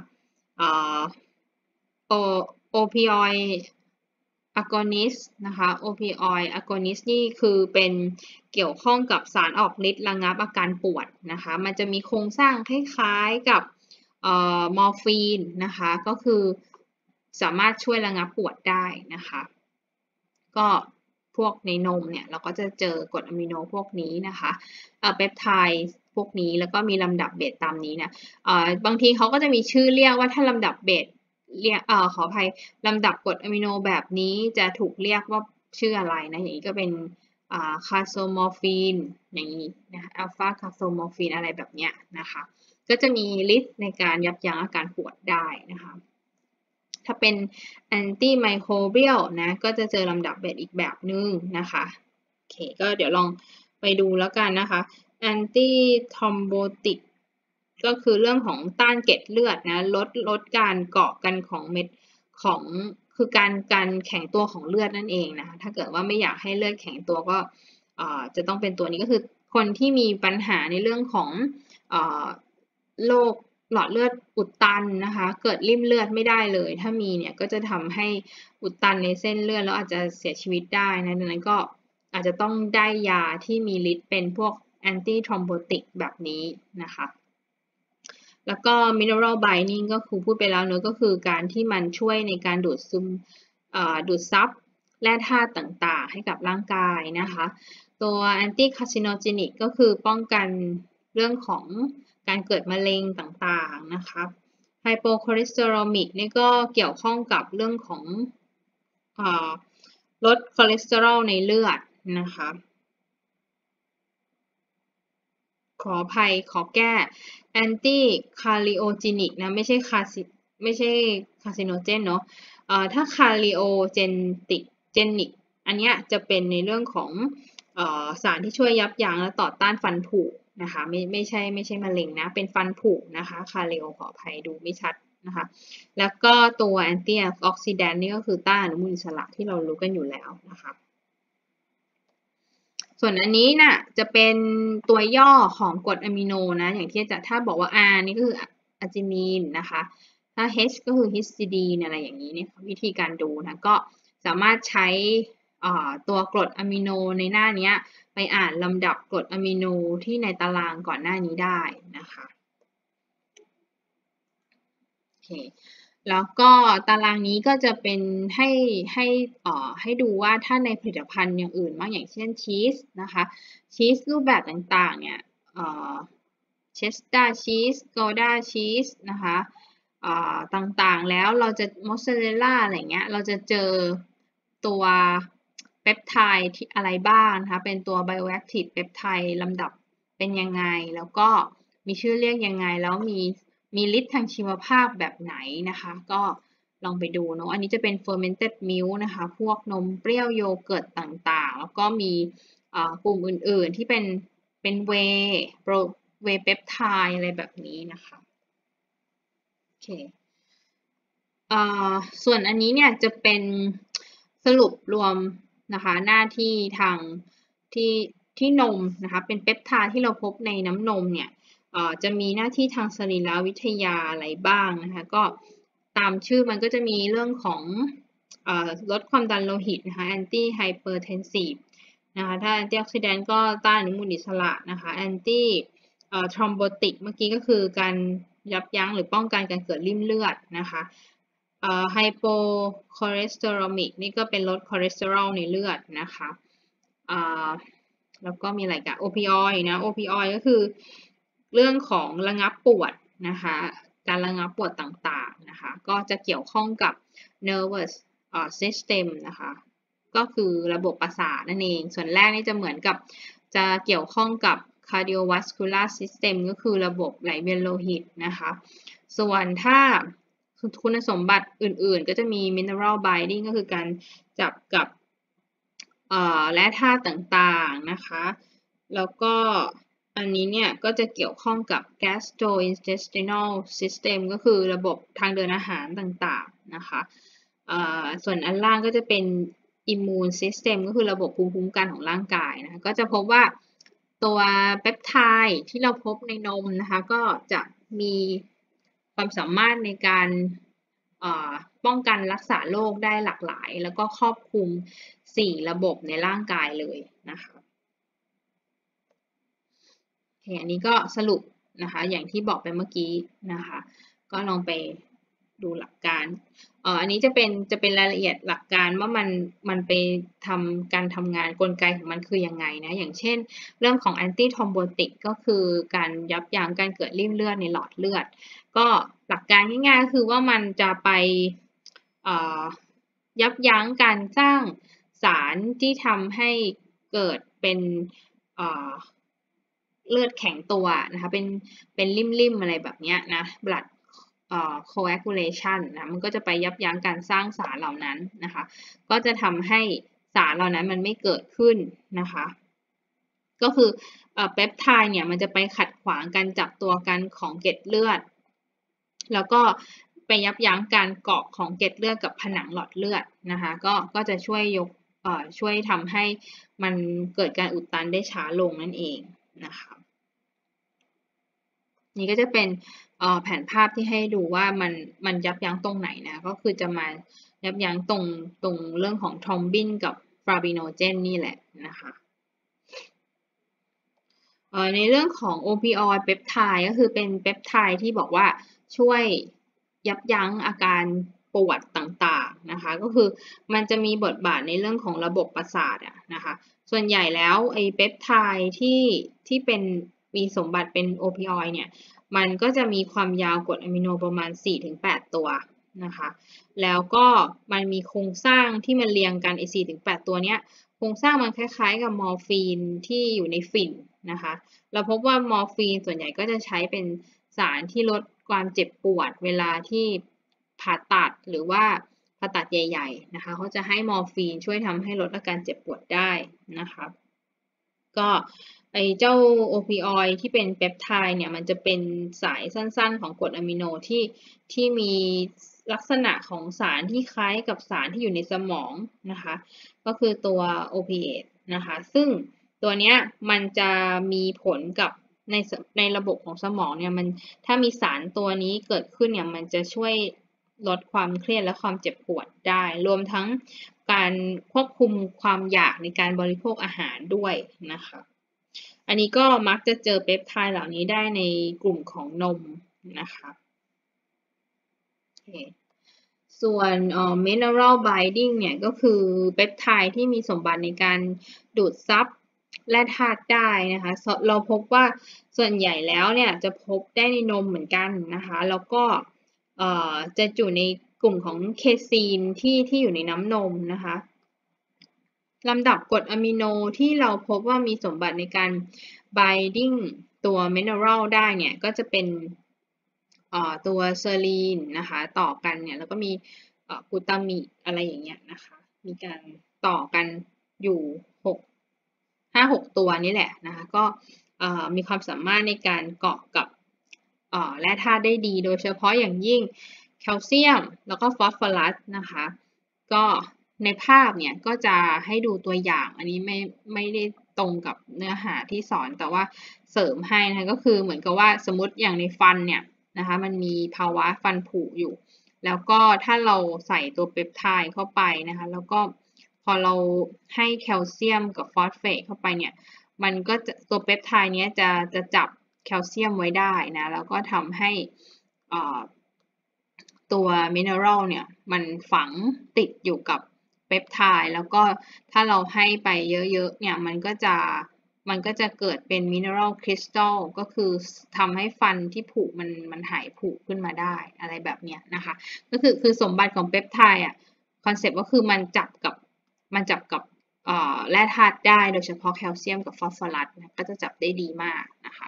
opioid agonist นะคะ opioid agonist นี่คือเป็นเกี่ยวข้องกับสารออกฤทธิ์ระงับอาการปวดนะคะมันจะมีโครงสร้างคล้ายๆกับมอร์ฟีนนะคะก็คือสามารถช่วยระงับปวดได้นะคะก็พวกในนมเนี่ยเราก็จะเจอกรดอะมิโนพวกนี้นะคะเปปไทด์พวกนี้แล้วก็มีลำดับเบสตามนี้นะบางทีเขาก็จะมีชื่อเรียกว่าถ้าลำดับเบสเรียกขออภัยลำดับกรดอะมิโนแบบนี้จะถูกเรียกว่าชื่ออะไรนะอย่างนี้ก็เป็นคาโซมอร์ฟีนอย่างนี้นะอัลฟาคาโซมอร์ฟีนอะไรแบบเนี้ยนะคะก็จะมีฤทธิ์ในการยับยั้งอาการปวดได้นะคะถ้าเป็นแอนตี้ไมโครเบียลนะก็จะเจอลำดับเบสอีกแบบนึงนะคะโอเคก็เดี๋ยวลองไปดูแล้วกันนะคะแอนตี้ทรอมโบติกก็คือเรื่องของต้านเกล็ดเลือดนะลดการเกาะกันของเม็ดของคือการแข็งตัวของเลือดนั่นเองนะคะถ้าเกิดว่าไม่อยากให้เลือดแข็งตัวก็จะต้องเป็นตัวนี้ก็คือคนที่มีปัญหาในเรื่องของโรคหลอดเลือดอุดตันนะคะเกิดริ่มเลือดไม่ได้เลยถ้ามีเนี่ยก็จะทำให้อุดตันในเส้นเลือดแล้วอาจจะเสียชีวิตได้นะดังนั้นก็อาจจะต้องได้ยาที่มีฤทธิ์เป็นพวกแอนตี้ทรอมโบติกแบบนี้นะคะแล้วก็ mineral binding ก็คือพูดไปแล้วเนอะก็คือการที่มันช่วยในการดูดซับแร่ธาตุต่างๆให้กับร่างกายนะคะตัว anti carcinogenic ก็คือป้องกันเรื่องของการเกิดมะเร็งต่างๆนะคะไฮโปคอเลสเตอรอมิกนี่ก็เกี่ยวข้องกับเรื่องของลดคอเลสเตอรอลในเลือดนะคะขออภัยขอแก้ anti carcinogenic นะไม่ใช่คาซิโนเจนเนาะถ้า carcinogenic อันเนี้ยจะเป็นในเรื่องของสารที่ช่วยยับยั้งและต่อต้านฟันผุนะคะไม่ใช่มะเร็งนะเป็นฟันผุนะคะคาริโอขออภัยดูไม่ชัดนะคะแล้วก็ตัวแอนตี้ออกซิแดนต์นี่ก็คือต้านอนุมูลอิสระที่เรารู้กันอยู่แล้วนะคะส่วนอันนี้น่ะจะเป็นตัวย่อของกรดอะมิโนนะอย่างที่จะถ้าบอกว่า R นี่ก็คืออะจินีนนะคะถ้า H ก็คือฮิสติดีนอะไรอย่างนี้เนี่ยวิธีการดูนะก็สามารถใช้ตัวกรดอะมิโนในหน้านี้ไปอ่านลำดับกรดอะมิโนที่ในตารางก่อนหน้านี้ได้นะคะโอเคแล้วก็ตารางนี้ก็จะเป็นให้ดูว่าถ้าในผลิตภัณฑ์อย่างอื่นบ้างอย่างเช่นชีสนะคะชีสรูปแบบต่างๆเนี่ยเชสดาร์ชีสโกลดาชีสนะคะต่างๆแล้วเราจะมอสซาเรลล่าอะไรเงี้ยเราจะเจอตัวเปปไทด์ที่อะไรบ้างนะคะเป็นตัว bioactive เปปไทด์ลำดับเป็นยังไงแล้วก็มีชื่อเรียกยังไงแล้วมีฤทธิ์ทางชีวภาพแบบไหนนะคะก็ลองไปดูเนาะอันนี้จะเป็น fermented milk นะคะพวกนมเปรี้ยวโยเกิร์ตต่างๆแล้วก็มีกลุ่มอื่นๆที่เป็นเวย์เปปไทด์อะไรแบบนี้นะคะโอเคส่วนอันนี้เนี่ยจะเป็นสรุปรวมนะคะหน้าที่ทางที่นมนะคะเป็นเปปไทด์ที่เราพบในน้ำนมเนี่ยจะมีหน้าที่ทางสรีรวิทยาอะไรบ้างนะคะก็ตามชื่อมันก็จะมีเรื่องของลดความดันโลหิตนะคะ anti hypertensive นะคะถ้า anti oxidant ก็ต้านอนุมูลอิสระนะคะ anti ทรอมโบติกเมื่อกี้ก็คือการยับยั้งหรือป้องกันการเกิดริ่มเลือดนะคะไฮโปคอเลสเตอรอมิกนี่ก็เป็นลดคอเลสเตอรอลในเลือดนะคะแล้วก็มีอะไรกันโอปิออยด์นะโอปิออยด์ก็คือเรื่องของระงับปวดนะคะการระงับปวดต่างๆนะคะก็จะเกี่ยวข้องกับ nervous system นะคะก็คือระบบประสาทนั่นเองส่วนแรกนี่จะเหมือนกับจะเกี่ยวข้องกับ cardiovascular system ก็คือระบบไหลเวียนโลหิตนะคะส่วนถ้าคุณสมบัติอื่นๆก็จะมี mineral binding ก็คือการจับกับและธาตุต่างๆนะคะแล้วก็อันนี้เนี่ยก็จะเกี่ยวข้องกับ gastrointestinal system ก็คือระบบทางเดินอาหารต่างๆนะคะส่วนอันล่างก็จะเป็น immune system ก็คือระบบภูมิคุ้มกันของร่างกายนะคะก็จะพบว่าตัวเปปไทด์ที่เราพบในนมนะคะก็จะมีความสามารถในการป้องกันรักษาโรคได้หลากหลายแล้วก็ครอบคลุม4ระบบในร่างกายเลยนะคะอันนี้ก็สรุปนะคะอย่างที่บอกไปเมื่อกี้นะคะก็ลองไปดูหลักการอันนี้จะเป็นรายละเอียดหลักการว่ามันไปทำการทำงานกลไกของมันคือยังไงนะอย่างเช่นเรื่องของแอนตี้ทรอมโบติกก็คือการยับยั้งการเกิดริ่มเลือดในหลอดเลือดก็หลักการง่ายๆก็คือว่ามันจะไปยับยั้งการสร้างสารที่ทำให้เกิดเป็นเลือดแข็งตัวนะคะเป็นริ่มๆอะไรแบบนี้นะ blood coagulation นะมันก็จะไปยับยั้งการสร้างสารเหล่านั้นนะคะก็จะทำให้สารเหล่านั้นมันไม่เกิดขึ้นนะคะก็คือเปปไทด์เนี่ยมันจะไปขัดขวางการจับตัวกันของเกล็ดเลือดแล้วก็ไปยับยั้งการเกาะของเกล็ดเลือดกับผนังหลอดเลือดนะคะก็จะช่วยทำให้มันเกิดการอุดตันได้ช้าลงนั่นเองนะคะนี่ก็จะเป็นแผนภาพที่ให้ดูว่ามันยับยั้งตรงไหนนะก็คือจะมายับยั้งตรงเรื่องของทรอมบินกับฟลาวิโนเจนนี่แหละนะคะในเรื่องของโอปิออยด์เปปไทด์ก็คือเป็นเปปไทด์ที่บอกว่าช่วยยับยั้งอาการปวดต่างๆนะคะก็คือมันจะมีบทบาทในเรื่องของระบบประสาทนะคะส่วนใหญ่แล้วไอเปปไทด์ที่เป็นมีสมบัติเป็นโอปิออยด์เนี่ยมันก็จะมีความยาวกรดอะมิโนประมาณ 4-8 ตัวนะคะแล้วก็มันมีโครงสร้างที่มันเรียงกันไอ้ 4-8 ตัวเนี้ยโครงสร้างมันคล้ายๆกับมอร์ฟีนที่อยู่ในฝิ่นนะคะเราพบว่ามอร์ฟีนส่วนใหญ่ก็จะใช้เป็นสารที่ลดความเจ็บปวดเวลาที่ผ่าตัดหรือว่าผ่าตัดใหญ่ๆนะคะเขาจะให้มอร์ฟีนช่วยทำให้ลดอาการเจ็บปวดได้นะคะก็ไอเจ้าโอปิออยด์ที่เป็นเปปไทด์เนี่ยมันจะเป็นสายสั้นๆของกรดอะมิโนที่มีลักษณะของสารที่คล้ายกับสารที่อยู่ในสมองนะคะก็คือตัวโอปิเอตนะคะซึ่งตัวเนี้ยมันจะมีผลกับในระบบของสมองเนี่ยมันถ้ามีสารตัวนี้เกิดขึ้นเนี่ยมันจะช่วยลดความเครียดและความเจ็บปวดได้รวมทั้งการควบคุมความอยากในการบริโภคอาหารด้วยนะคะอันนี้ก็มักจะเจอเปปไทด์เหล่านี้ได้ในกลุ่มของนมนะคะส่วน mineral binding เนี่ยก็คือเปปไทด์ที่มีสมบัติในการดูดซับแร่ธาตุได้นะคะเราพบว่าส่วนใหญ่แล้วเนี่ยจะพบได้ในนมเหมือนกันนะคะแล้วก็จะอยู่ในกลุ่มของเคซีนที่อยู่ในน้ำนมนะคะลำดับกรดอะมิโนที่เราพบว่ามีสมบัติในการ binding ตัว mineral ได้เนี่ยก็จะเป็นตัวเซอรีนนะคะต่อกันเนี่ยแล้วก็มีกลูตามิอะไรอย่างเงี้ยนะคะมีการต่อกันอยู่5-6 ตัวนี่แหละนะคะก็มีความสามารถในการเกาะกับแร่ธาตุได้ดีโดยเฉพาะอย่างยิ่งแคลเซียมแล้วก็ฟอสฟอรัสนะคะก็ในภาพเนี่ยก็จะให้ดูตัวอย่างอันนี้ไม่ได้ตรงกับเนื้อหาที่สอนแต่ว่าเสริมให้นะคะก็คือเหมือนกับว่าสมมติอย่างในฟันเนี่ยนะคะมันมีภาวะฟันผุอยู่แล้วก็ถ้าเราใส่ตัวเปปไทด์เข้าไปนะคะแล้วก็พอเราให้แคลเซียมกับฟอสเฟตเข้าไปเนี่ยมันก็จะตัวเปปไทด์เนี้ยจะจับแคลเซียมไว้ได้นะแล้วก็ทำให้ตัวมิเนอรัลเนี่ยมันฝังติดอยู่กับเปปไทด์แล้วก็ถ้าเราให้ไปเยอะๆเนี่ยมันก็จะเกิดเป็นมิเนอรัลคริสตัลก็คือทำให้ฟันที่ผุมันหายผุขึ้นมาได้อะไรแบบเนี้ยนะคะก็คือสมบัติของเปปไทด์คอนเซ็ปต์ก็คือมันจับกับแร่ธาตุได้โดยเฉพาะแคลเซียมกับฟอสฟอรัสก็จะจับได้ดีมากนะคะ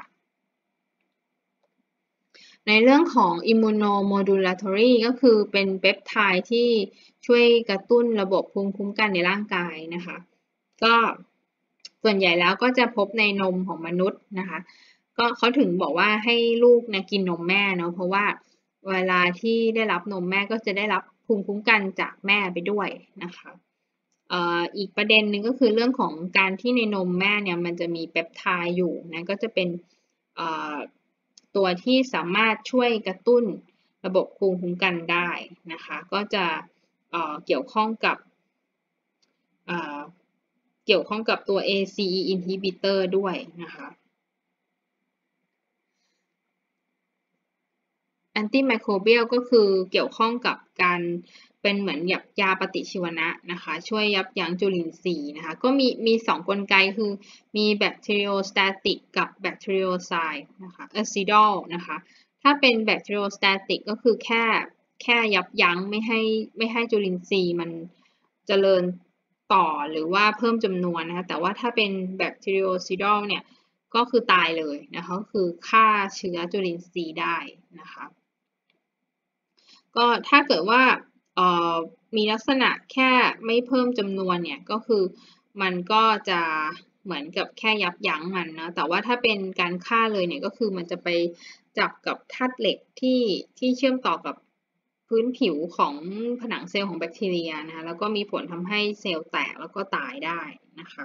ในเรื่องของ immunomodulatory ก็คือเป็นเปปไทด์ที่ช่วยกระตุ้นระบบภูมิคุ้มกันในร่างกายนะคะก็ส่วนใหญ่แล้วก็จะพบในนมของมนุษย์นะคะก็เขาถึงบอกว่าให้ลูกนะกินนมแม่เนาะเพราะว่าเวลาที่ได้รับนมแม่ก็จะได้รับภูมิคุ้มกันจากแม่ไปด้วยนะคะอีกประเด็นหนึ่งก็คือเรื่องของการที่ในนมแม่เนี่ยมันจะมีเปปไทด์อยู่นะก็จะเป็นตัวที่สามารถช่วยกระตุ้นระบบภูมิคุ้มกันได้นะคะก็จะเกี่ยวข้องกับตัว ACE inhibitor ด้วยนะคะ antimicrobial ก็คือเกี่ยวข้องกับการเป็นเหมือนยาปฏิชีวนะนะคะช่วยยับยั้งจุลินทรีย์นะคะก็มี2กลไกคือมี bacteriostatic กับ bactericide นะคะ acidal นะคะถ้าเป็น bacteriostatic ก็คือแค่ยับยั้งไม่ให้จุลินทรีย์มันเจริญต่อหรือว่าเพิ่มจำนวนนะคะแต่ว่าถ้าเป็น bactericidal เนี่ยก็คือตายเลยนะคะก็คือฆ่าเชื้อจุลินทรีย์ได้นะคะก็ถ้าเกิดว่ามีลักษณะแค่ไม่เพิ่มจำนวนเนี่ยก็คือมันก็จะเหมือนกับแค่ยับยั้งมันนะแต่ว่าถ้าเป็นการฆ่าเลยเนี่ยก็คือมันจะไปจับกับธาตุเหล็กที่เชื่อมต่อกับพื้นผิวของผนังเซลล์ของแบคทีเรียนะคะแล้วก็มีผลทำให้เซลล์แตกแล้วก็ตายได้นะคะ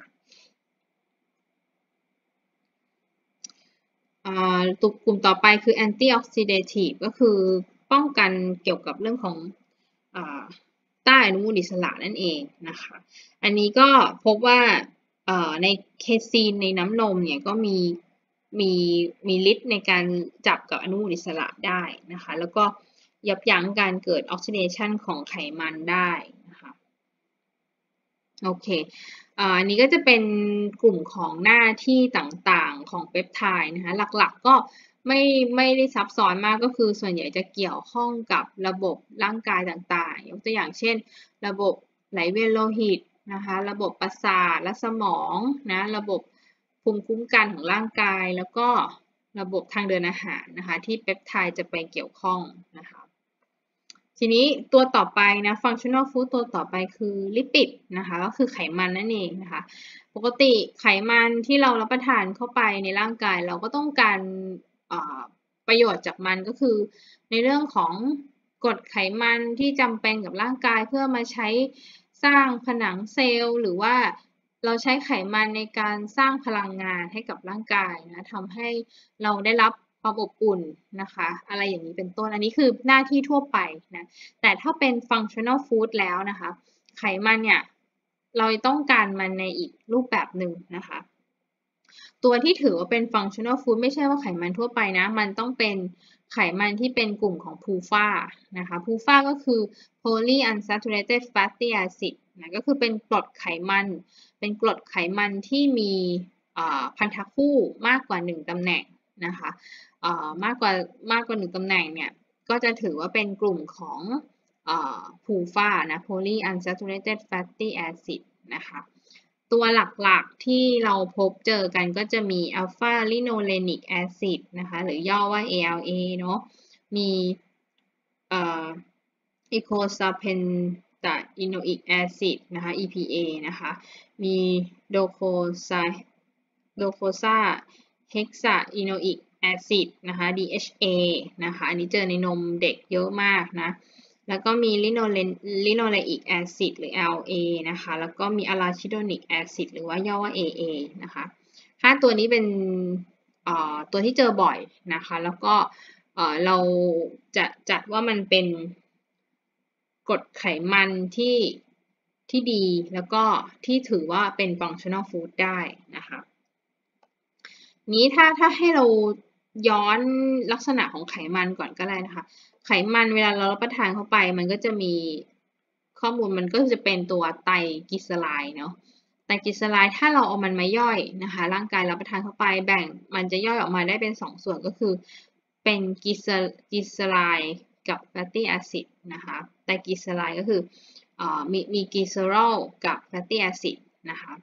กลุ่มต่อไปคือ antioxidative ก็คือป้องกันเกี่ยวกับเรื่องของใต้อนุมูลอิสระนั่นเองนะคะอันนี้ก็พบว่าในเคซีนในน้ำนมเนี่ยก็มีฤทธิ์ในการจับกับอนุมูลอิสระได้นะคะแล้วก็ยับยั้งการเกิดออกซิเดชันของไขมันได้นะคะโอเคอันนี้ก็จะเป็นกลุ่มของหน้าที่ต่างๆของเปปไทด์นะคะหลักๆก็ไม่ได้ซับซ้อนมากก็คือส่วนใหญ่จะเกี่ยวข้องกับระบบร่างกายต่างๆยกตัวอย่างเช่นระบบไหลเวียนโลหิตนะคะระบบประสาทและสมองนะระบบภูมิคุ้มกันของร่างกายแล้วก็ระบบทางเดินอาหารนะคะที่เปปไทด์จะไปเกี่ยวข้องนะคะทีนี้ตัวต่อไปนะ functional food ตัวต่อไปคือลิปิดนะคะก็คือไขมันนั่นเองนะคะปกติไขมันที่เรารับประทานเข้าไปในร่างกายเราก็ต้องการประโยชน์จากมันก็คือในเรื่องของกรดไขมันที่จำเป็นกับร่างกายเพื่อมาใช้สร้างผนังเซลล์หรือว่าเราใช้ไขมันในการสร้างพลังงานให้กับร่างกายนะทำให้เราได้รับความอบอุ่นนะคะอะไรอย่างนี้เป็นต้นอันนี้คือหน้าที่ทั่วไปนะแต่ถ้าเป็น functional food แล้วนะคะไขมันเนี่ยเราต้องการมันในอีกรูปแบบหนึ่งนะคะตัวที่ถือว่าเป็น functional food ไม่ใช่ว่าไขมันทั่วไปนะมันต้องเป็นไขมันที่เป็นกลุ่มของ PUFA นะคะ PUFA ก็คือ polyunsaturated fatty acid นะก็คือเป็นกรดไขมันเป็นกรดไขมันที่มีพันธคู่มากกว่า1ตำแหน่งนะคะมากกว่า1ตำแหน่งเนี่ยก็จะถือว่าเป็นกลุ่มของPUFA นะ polyunsaturated fatty acid นะคะตัวหลักๆที่เราพบเจอกันก็จะมี alpha linolenic acid นะคะหรือย่อว่า ALA เนาะมีeicosapentaenoic acid นะคะ EPA นะคะมี docosa hexaenoic acid นะคะ DHA นะคะอันนี้เจอในนมเด็กเยอะมากนะแล้วก็มี linoleic acid หรือ LA นะคะแล้วก็มี arachidonic acid หรือว่าย่อว่า AA นะคะ5ตัวนี้เป็นตัวที่เจอบ่อยนะคะแล้วก็เราจะจัดว่ามันเป็นกรดไขมันที่ดีแล้วก็ที่ถือว่าเป็น functional food ได้นะคะนี้ถ้าให้เราย้อนลักษณะของไขมันก่อนก็ได้นะคะไขมันเวลาเรารับประทานเข้าไปมันก็จะมีข้อมูลมันก็จะเป็นตัวไตรกลีเซอไรด์เนาะไตรกลีเซอไรด์ถ้าเราเอามันมาย่อยนะคะร่างกายรับประทานเข้าไปแบ่งมันจะย่อยออกมาได้เป็น2ส่วนก็คือเป็นกลีเซอไรด์กับแฟตตี้แอซิดนะคะไตรกลีเซอไรด์ก็คือมีกลีเซอรอลกับแฟตตี้แอซิดนะคะ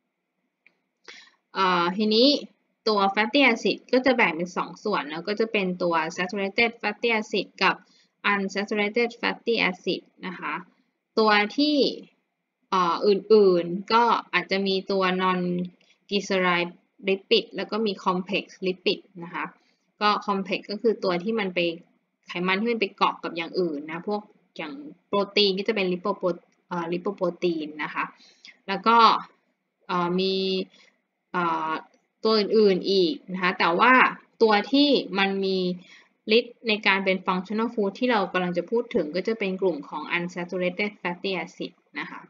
ทีนี้ตัว fatty acid ก็จะแบ่งเป็น2ส่วนแล้วก็จะเป็นตัว saturated fatty acid กับ unsaturated fatty acid นะคะตัวที่อื่นๆก็อาจจะมีตัว non glyceride lipid แล้วก็มี complex lipid นะคะก็ complex ก็คือตัวที่มันไปไขมันที่มันไปเกาะกับอย่างอื่นนะพวกอย่างโปรตีนก็จะเป็นลิโปโปรตีนนะคะแล้วก็มีตัวอื่นๆอีกนะคะแต่ว่าตัวที่มันมีฤทธิ์ในการเป็น functional food ที่เรากำลังจะพูดถึงก็จะเป็นกลุ่มของ unsaturated fatty acid นะคะ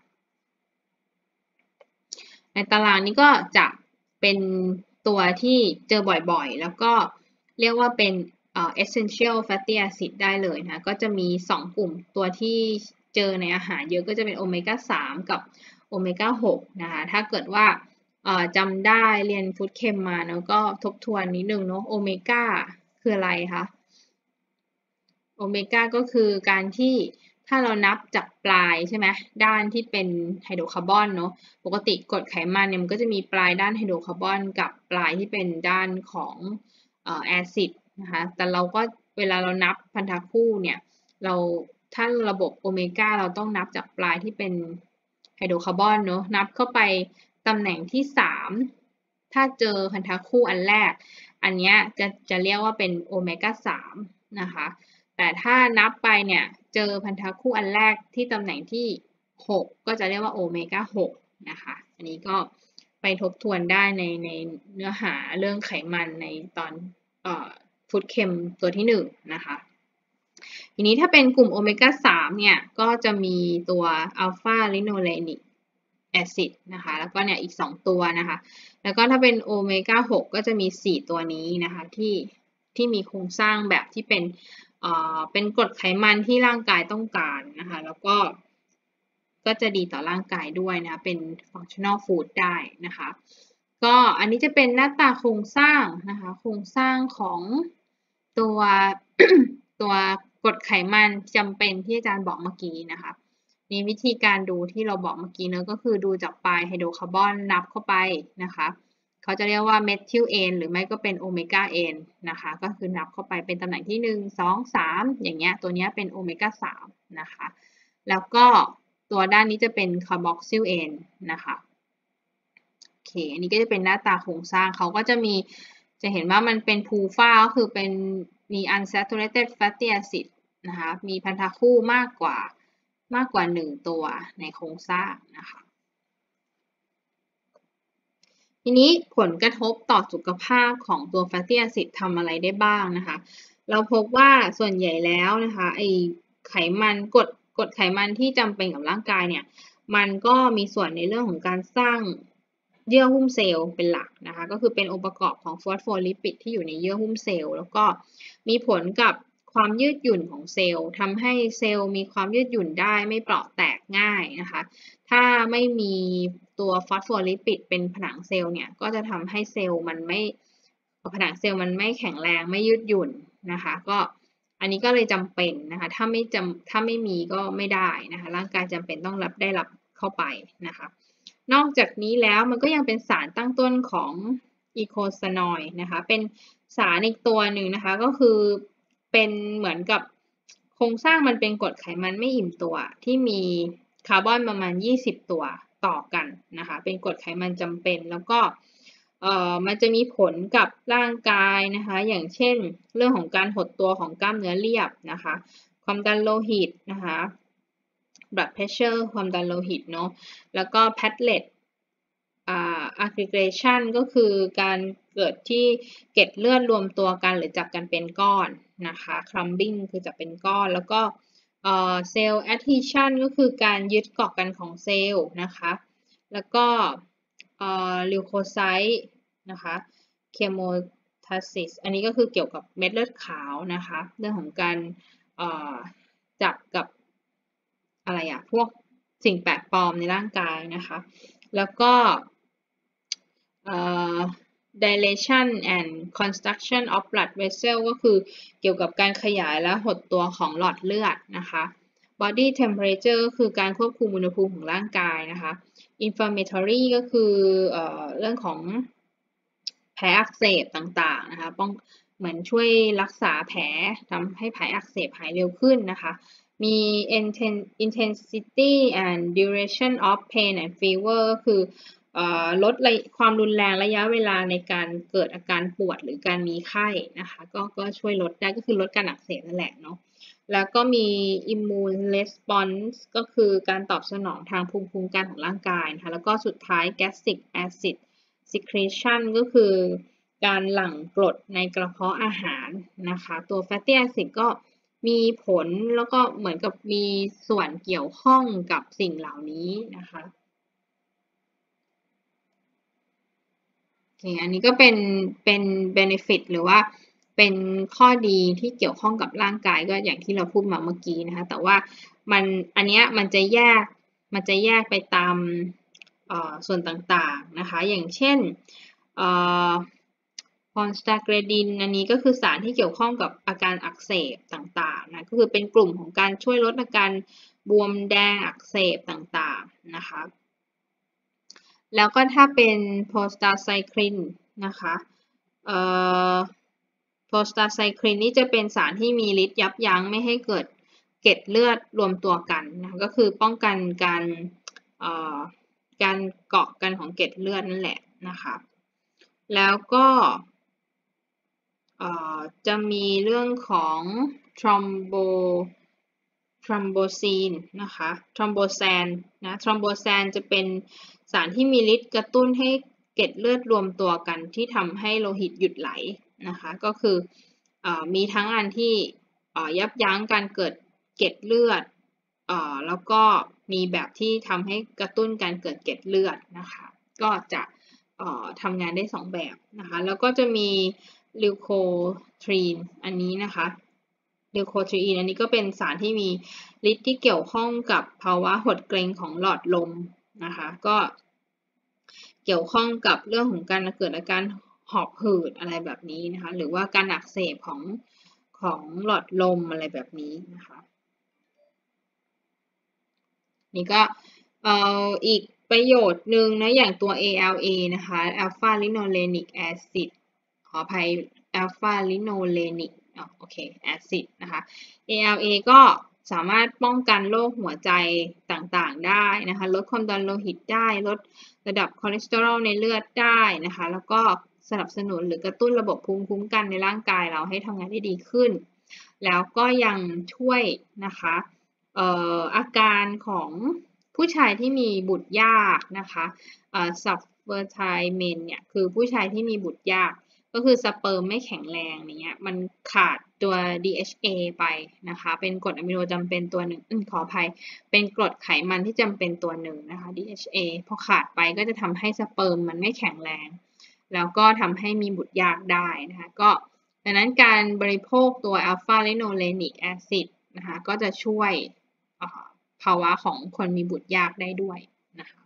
ในตารางนี้ก็จะเป็นตัวที่เจอบ่อยๆแล้วก็เรียกว่าเป็นessential fatty acid ได้เลยนะก็จะมี2กลุ่มตัวที่เจอในอาหารเยอะก็จะเป็นโอเมก้า3กับโอเมก้า6นะคะถ้าเกิดว่าจำได้เรียนฟู้ดเคมมาแล้วก็ทบทวนนิดนึงเนาะโอเมก้าคืออะไรคะโอเมก้าก็คือการที่ถ้าเรานับจากปลายใช่ไหมด้านที่เป็นไฮโดรคาร์บอนเนาะปกติกรดไขมันเนี่ยมันก็จะมีปลายด้านไฮโดรคาร์บอนกับปลายที่เป็นด้านของแอซิดนะคะแต่เราก็เวลาเรานับพันธะคู่เนี่ยเราถ้าระบบโอเมก้าเราต้องนับจากปลายที่เป็นไฮโดรคาร์บอนเนาะนับเข้าไปตำแหน่งที่3ถ้าเจอพันธะคู่อันแรกอันนี้จะเรียกว่าเป็นโอเมก้า3นะคะแต่ถ้านับไปเนี่ยเจอพันธะคู่อันแรกที่ตำแหน่งที่6ก็จะเรียกว่าโอเมก้า6นะคะอันนี้ก็ไปทบทวนได้ในเนื้อหาเรื่องไขมันในตอนฟู้ดเคมตัวที่1นะคะทีนี้ถ้าเป็นกลุ่มโอเมก้า3เนี่ยก็จะมีตัวอัลฟาลิโนเลนิกแอซิดนะคะแล้วก็เนี่ยอีก2ตัวนะคะแล้วก็ถ้าเป็นโอเมก้า6ก็จะมี4ตัวนี้นะคะที่มีโครงสร้างแบบที่เป็นกรดไขมันที่ร่างกายต้องการนะคะแล้วก็จะดีต่อร่างกายด้วยนะเป็น functional food ได้นะคะก็อันนี้จะเป็นหน้าตาโครงสร้างนะคะโครงสร้างของตัว ตัวกรดไขมันจำเป็นที่อาจารย์บอกเมื่อกี้นะคะนี่วิธีการดูที่เราบอกเมื่อกี้เนอะก็คือดูจากปลายไฮโดรคาร์บอนนับเข้าไปนะคะเขาจะเรียกว่าเมทิลเอนหรือไม่ก็เป็นโอเมก้าเอนนะคะก็คือนับเข้าไปเป็นตำแหน่งที่1 2 3อย่างเงี้ยตัวนี้เป็นโอเมก้า3นะคะแล้วก็ตัวด้านนี้จะเป็นคาร์บอกซิลเอนนะคะโอเคอันนี้ก็จะเป็นหน้าตาโครงสร้างเขาก็จะเห็นว่ามันเป็นพูฟ้าก็คือเป็นมี unsaturated fatty acid นะคะมีพันธะคู่มากกว่า1ตัวในโครงสร้างนะคะทีนี้ผลกระทบต่อสุขภาพของตัว fatty acid ทำอะไรได้บ้างนะคะเราพบว่าส่วนใหญ่แล้วนะคะไอไขมันกรดไขมันที่จำเป็นกับร่างกายเนี่ยมันก็มีส่วนในเรื่องของการสร้างเยื่อหุ้มเซลล์เป็นหลักนะคะก็คือเป็นองค์ประกอบของฟอสโฟลิปิดที่อยู่ในเยื่อหุ้มเซลล์แล้วก็มีผลกับความยืดหยุ่นของเซลล์ทำให้เซลล์มีความยืดหยุ่นได้ไม่เปราะแตกง่ายนะคะถ้าไม่มีตัวฟอสโฟลิปิดเป็นผนังเซลล์เนี่ยก็จะทำให้เซลล์มันไม่ผนังเซลล์มันไม่แข็งแรงไม่ยืดหยุ่นนะคะก็อันนี้ก็เลยจำเป็นนะคะถ้าไม่มีก็ไม่ได้นะคะร่างกายจำเป็นต้องได้รับเข้าไปนะคะนอกจากนี้แล้วมันก็ยังเป็นสารตั้งต้นของอีโคซานอยด์นะคะเป็นสารอีกตัวหนึ่งนะคะก็คือเป็นเหมือนกับโครงสร้างมันเป็นกรดไขมันไม่อิ่มตัวที่มีคาร์บอนประมาณ20ตัวต่อกันนะคะเป็นกรดไขมันจำเป็นแล้วก็มันจะมีผลกับร่างกายนะคะอย่างเช่นเรื่องของการหดตัวของกล้ามเนื้อเรียบนะคะความดันโลหิตนะคะ blood pressure ความดันโลหิตเนาะแล้วก็ platelet aggregation ก็คือการเกิดที่เกล็ดเลือดรวมตัวกันหรือจับกันเป็นก้อนนะคะ clumping คือจับเป็นก้อนแล้วก็cell adhesion ก็คือการยึดเกาะกันของเซลล์นะคะแล้วก็ลิวโคไซต์นะคะเคโมไท metastasis อันนี้ก็คือเกี่ยวกับเม็ดเลือดขาวนะคะเรื่องของการจับกับอะไรอะพวกสิ่งแปลกปลอมในร่างกายนะคะแล้วก็dilation and construction of blood vessel ก็คือเกี่ยวกับการขยายและหดตัวของหลอดเลือดนะคะ body temperature ก็คือการควบคุมอุณหภูมิของร่างกายนะคะ inflammatory ก็คือเรื่องของแผลอักเสบต่างๆนะคะเหมือนช่วยรักษาแผลทำให้แผลอักเสบหายเร็วขึ้นนะคะมี intensity and duration of pain and fever ก็คือลดความรุนแรงระยะเวลาในการเกิดอาการปวดหรือการมีไข้นะคะก็ช่วยลดได้ก็คือลดการอักเสบนั่นแหละเนาะแล้วก็มี immune response ก็คือการตอบสนองทางภูมิคุ้มกันของร่างกายนะคะแล้วก็สุดท้าย gastric acid secretion ก็คือการหลั่งกรดในกระเพาะอาหารนะคะตัว fatty acid ก็มีผลแล้วก็เหมือนกับมีส่วนเกี่ยวข้องกับสิ่งเหล่านี้นะคะอันนี้ก็เป็น benefit หรือว่าเป็นข้อดีที่เกี่ยวข้องกับร่างกายก็อย่างที่เราพูดมาเมื่อกี้นะคะแต่ว่าอันเนี้ยมันจะแยกไปตามส่วนต่างๆนะคะอย่างเช่นพอนสตาเกรดินอันนี้ก็คือสารที่เกี่ยวข้องกับอาการอักเสบต่างๆนะก็คือเป็นกลุ่มของการช่วยลดอาการบวมแดงอักเสบต่างๆนะคะแล้วก็ถ้าเป็นโพสตาไซคลินนะคะโพสตาไซคลินนี่จะเป็นสารที่มีฤทธิ์ยับยั้งไม่ให้เกิดเกล็ดเลือดรวมตัวกันนะก็คือป้องกันการเกาะกันของเกล็ดเลือดนั่นแหละนะคะแล้วก็จะมีเรื่องของทรอมโบซีนนะคะทรอมโบแซนนะทรอมโบแซนจะเป็นสารที่มีฤทธิ์กระตุ้นให้เกล็ดเลือดรวมตัวกันที่ทำให้โลหิตหยุดไหลนะคะก็คือมีทั้งอันที่ยับยั้งการเกิดเกล็ดเลือดแล้วก็มีแบบที่ทำให้กระตุ้นการเกิดเกล็ดเลือดนะคะก็จะทำงานได้2แบบนะคะแล้วก็จะมีลิวโคทรีนอันนี้นะคะลิวโคทรีนอันนี้ก็เป็นสารที่มีฤทธิ์ที่เกี่ยวข้องกับภาวะหดเกร็งของหลอดลมนะคะก็เกี่ยวข้องกับเรื่องของการเกิดอาการหอบหืดอะไรแบบนี้นะคะหรือว่าการอักเสบของหลอดลมอะไรแบบนี้นะคะนี่ก็อีกประโยชน์หนึ่งนะอย่างตัว ALA นะคะ Alpha Linolenic Acid ขออภัย Alpha Linolenic โอเค Acid นะคะ ALA ก็สามารถป้องกันโรคหัวใจต่างๆได้นะคะลดความดันโลหิตได้ลดระดับคอเลสเตอรอลในเลือดได้นะคะแล้วก็สนับสนุนหรือกระตุ้นระบบภูมิคุ้มกันในร่างกายเราให้ทำงานได้ดีขึ้นแล้วก็ยังช่วยนะคะอาการของผู้ชายที่มีบุตรยากนะคะsubfertile เนี่ยคือผู้ชายที่มีบุตรยากก็คือสเปิร์มไม่แข็งแรงเนี้ยมันขาดตัว DHA ไปนะคะเป็นกรดอะมิโนจำเป็นตัวหนึ่งขออภัยเป็นกรดไขมันที่จำเป็นตัวหนึ่งนะคะ DHA พอขาดไปก็จะทำให้สเปิร์มมันไม่แข็งแรงแล้วก็ทำให้มีบุตรยากได้นะคะก็ดังนั้นการบริโภคตัว Alpha Linolenic Acid นะคะก็จะช่วยภาวะของคนมีบุตรยากได้ด้วยนะคะ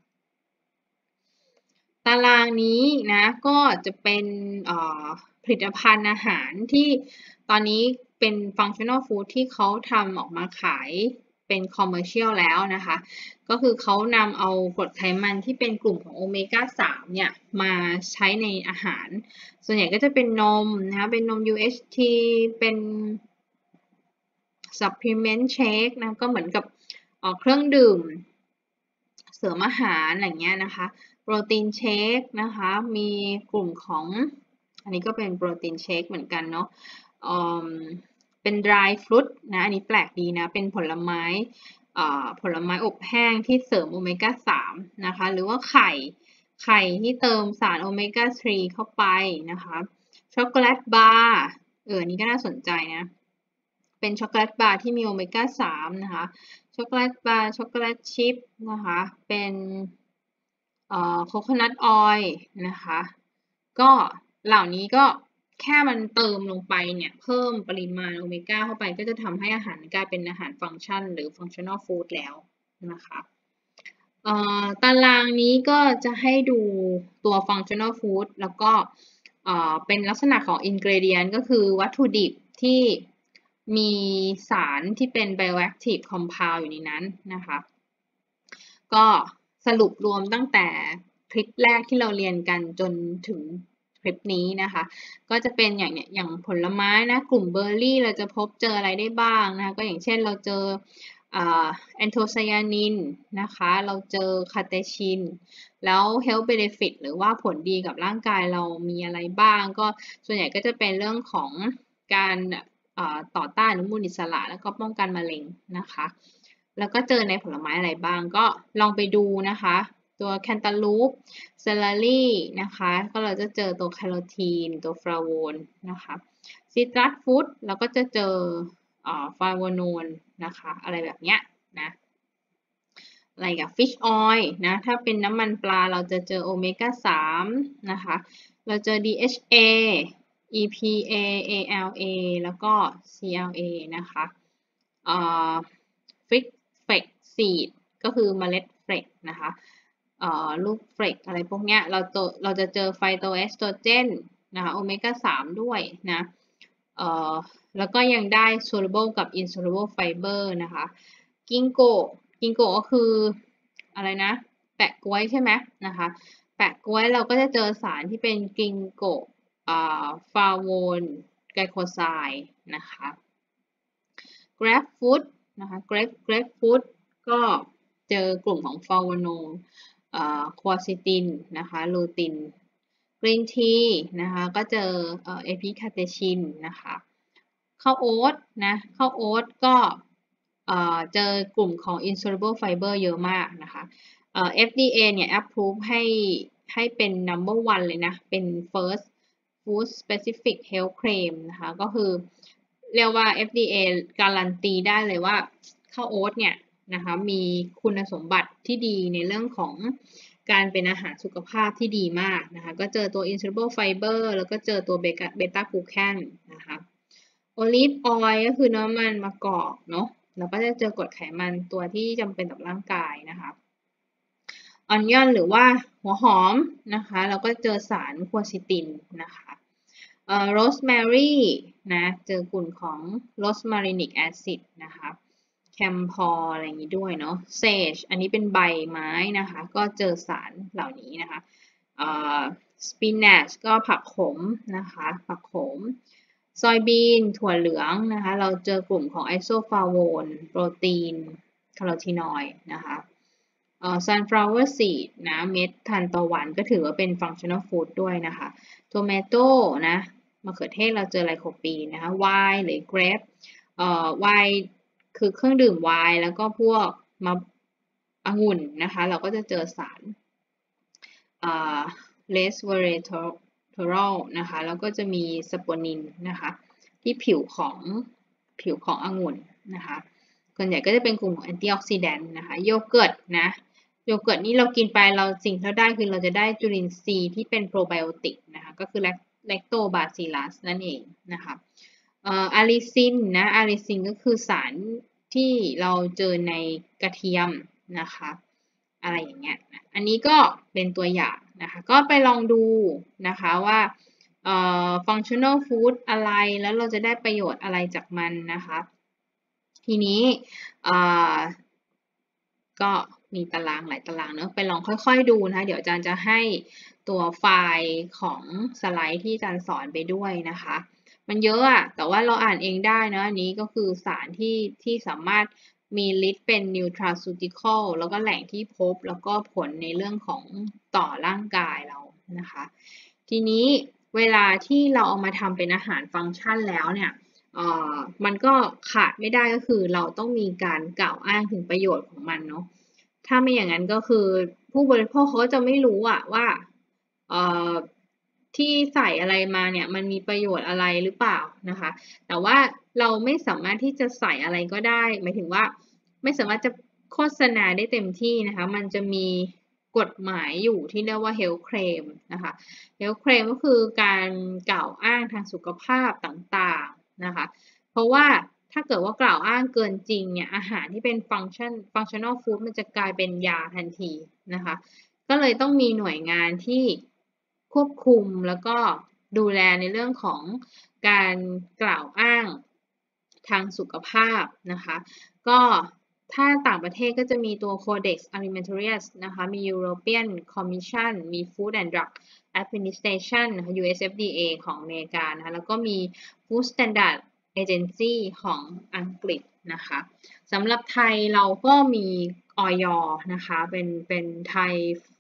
ตารางนี้นะก็จะเป็นผลิตภัณฑ์อาหารที่ตอนนี้เป็น functional food ที่เขาทำออกมาขายเป็น commercial แล้วนะคะก็คือเขานำเอากรดไขมันที่เป็นกลุ่มของโอเมก้า 3 เนี่ยมาใช้ในอาหารส่วนใหญ่ก็จะเป็นนมนะคะเป็นนม UHT เป็น supplement shake นะก็เหมือนกับเครื่องดื่มเสริมอาหารอะไรเงี้ยนะคะโปรตีนเชคนะคะมีกลุ่มของอันนี้ก็เป็นโปรตีนเชคเหมือนกันเนาะเป็น dry fruit นะอันนี้แปลกดีนะเป็นผลไม้อบแห้งที่เสริมโอเมก้า 3 นะคะหรือว่าไข่ที่เติมสารโอเมก้า 3 เข้าไปนะคะช็อกโกแลตบาร์อันนี้ก็น่าสนใจนะเป็นช็อกโกแลตบาร์ที่มีโอเมก้า 3 นะคะช็อกโกแลตบาร์ช็อกโกแลตชิพนะคะเป็นโคโคนัทออยล์นะคะก็เหล่านี้ก็แค่มันเติมลงไปเนี่ยเพิ่มปริมาณโอเมก้าเข้าไปก็จะทำให้อาหารกลายเป็นอาหารฟังก์ชันหรือ functional food แล้วนะคะตารางนี้ก็จะให้ดูตัว functional food แล้วก็เป็นลักษณะของ ingredient ก็คือวัตถุดิบที่มีสารที่เป็น bioactive compound อยู่ในนั้นนะคะก็สรุปรวมตั้งแต่คลิปแรกที่เราเรียนกันจนถึงคลิปนี้นะคะก็จะเป็นอย่างผลไม้นะกลุ่มเบอร์รี่เราจะพบเจออะไรได้บ้างนะคะก็อย่างเช่นเราเจอแอนโทไซยานินนะคะเราเจอคาเตชินแล้ว health benefit หรือว่าผลดีกับร่างกายเรามีอะไรบ้างก็ส่วนใหญ่ก็จะเป็นเรื่องของการต่อต้านอนุมูลอิสระแล้วก็ป้องกันมะเร็งนะคะแล้วก็เจอในผลไม้อะไรบ้างก็ลองไปดูนะคะตัวแคนตาลูปเซลลารี่นะคะก็เราจะเจอตัวแคโรทีนตัวฟลาโวนนะคะซิตรัสฟู้ดเราก็จะเจอฟลาโวนนนะคะอะไรแบบเนี้ยนะอะไรกับฟิชออยล์นะถ้าเป็นน้ำมันปลาเราจะเจอโอเมก้า3นะคะเราเจอ DHA EPA ALA แล้วก็ CLA นะคะฟิกเฟกซีดก็คือเมล็ดเฟกนะคะลูกเฟกอะไรพวกเนี้ยเราจะเจอไฟโตเอสโตรเจนนะคะโอเมก้า3ด้วยนะแล้วก็ยังได้ soluble กับ insoluble fiber นะคะกิงโกก็คืออะไรนะแปะก๊วยใช่ไหมนะคะแปะก๊วยเราก็จะเจอสารที่เป็นกิงโกฟาโวนไกลโคไซด์นะคะ grapefruit นะคะ grapefruit ก็เจอกลุ่มของฟลาโวนนควอซิตินนะคะลูตินกรีนทีนะคะก็เจอเอพิคาเตชินนะคะข้าวโอ๊ตนะข้าวโอ๊ตก็เจอกลุ่มของ insoluble fiber เยอะมากนะคะFDA เนี่ย approve ให้เป็น number one เลยนะเป็น first food specific health claim นะคะก็คือเรียกว่า FDA การันตีได้เลยว่าข้าวโอ๊ตเนี่ยนะคะมีคุณสมบัติที่ดีในเรื่องของการเป็นอาหารสุขภาพที่ดีมากนะคะก็เจอตัว insoluble fiber แล้วก็เจอตัวเบต้ากลูแคนนะคะโอลีฟออยล์ก็คือน้ำมันมะกอกเนาะแล้วก็จะเจอกรดไขมันตัวที่จำเป็นต่อร่างกายนะคะออนยอนหรือว่าหัวหอมนะคะเราก็เจอสารควอซิตินนะคะโรสแมรี่นะเจอกลุ่มของโรสมารินิกแอซิดนะคะแคมพอร์อะไรอย่างนี้ด้วยเนาะเซจอันนี้เป็นใบไม้นะคะก็เจอสารเหล่านี้นะคะสปินัชก็ผักขมนะคะผักขมซอยบีนถั่วเหลืองนะคะเราเจอกลุ่มของไอโซฟลาโวนโปรตีนคาโรทีนอยด์นะคะsunflower seed นะเม็ดทานตะวันก็ถือว่าเป็น functional food ด้วยนะคะ tomato นะมะเขือเทศเราเจอไลโคปีนนะคะ wine หรือ grape wine คือเครื่องดื่มไวน์แล้วก็พวกองุ่นนะคะเราก็จะเจอสารresveratrol นะคะแล้วก็จะมีสโปนินนะคะที่ผิวขององุ่นนะคะส่วนใหญ่ก็จะเป็นกลุ่มของแอนตี้ออกซิแดนต์นะคะโยเกิร์ตนะโยเกิร์ตนี่เรากินไปสิ่งที่เราได้คือเราจะได้จุลินทรีย์ที่เป็นโปรไบโอติกนะคะก็คือแลคโตบาซิลลัสนั่นเองนะคะอาริซินนะอาริซินก็คือสารที่เราเจอในกระเทียมนะคะอะไรอย่างเงี้ยอันนี้ก็เป็นตัวอย่างนะคะก็ไปลองดูนะคะว่าfunctional food อะไรแล้วเราจะได้ประโยชน์อะไรจากมันนะคะทีนี้ก็มีตารางหลายตารางเนอะไปลองค่อยๆดูนะคะเดี๋ยวอาจารย์จะให้ตัวไฟล์ของสไลด์ที่อาจารย์สอนไปด้วยนะคะมันเยอะอะแต่ว่าเราอ่านเองได้นะอันนี้ก็คือสารที่สามารถมีฤทธิ์เป็น nutraceutical แล้วก็แหล่งที่พบแล้วก็ผลในเรื่องของต่อร่างกายเรานะคะทีนี้เวลาที่เราเอามาทำเป็นอาหารฟังก์ชันแล้วเนี่ยมันก็ขาดไม่ได้ก็คือเราต้องมีการกล่าวอ้างถึงประโยชน์ของมันเนาะถ้าไม่อย่างนั้นก็คือผู้บริโภคเขาจะไม่รู้อะว่าที่ใส่อะไรมาเนี่ยมันมีประโยชน์อะไรหรือเปล่านะคะแต่ว่าเราไม่สามารถที่จะใส่อะไรก็ได้หมายถึงว่าไม่สามารถจะโฆษณาได้เต็มที่นะคะมันจะมีกฎหมายอยู่ที่เรียกว่า health claim นะคะ health claim ก็คือการกล่าวอ้างทางสุขภาพต่างๆนะคะเพราะว่าถ้าเกิดว่ากล่าวอ้างเกินจริงเนี่ยอาหารที่เป็น functional food มันจะกลายเป็นยาทันทีนะคะก็เลยต้องมีหน่วยงานที่ควบคุมแล้วก็ดูแลในเรื่องของการกล่าวอ้างทางสุขภาพนะคะก็ถ้าต่างประเทศก็จะมีตัว Codex Alimentarius นะคะมี European Commission มี Food and Drug Administration นะคะ USFDA ของอเมริกานะคะแล้วก็มี Food Standard Agency ของอังกฤษนะคะสำหรับไทยเราก็มีอย.นะคะเป็นไทย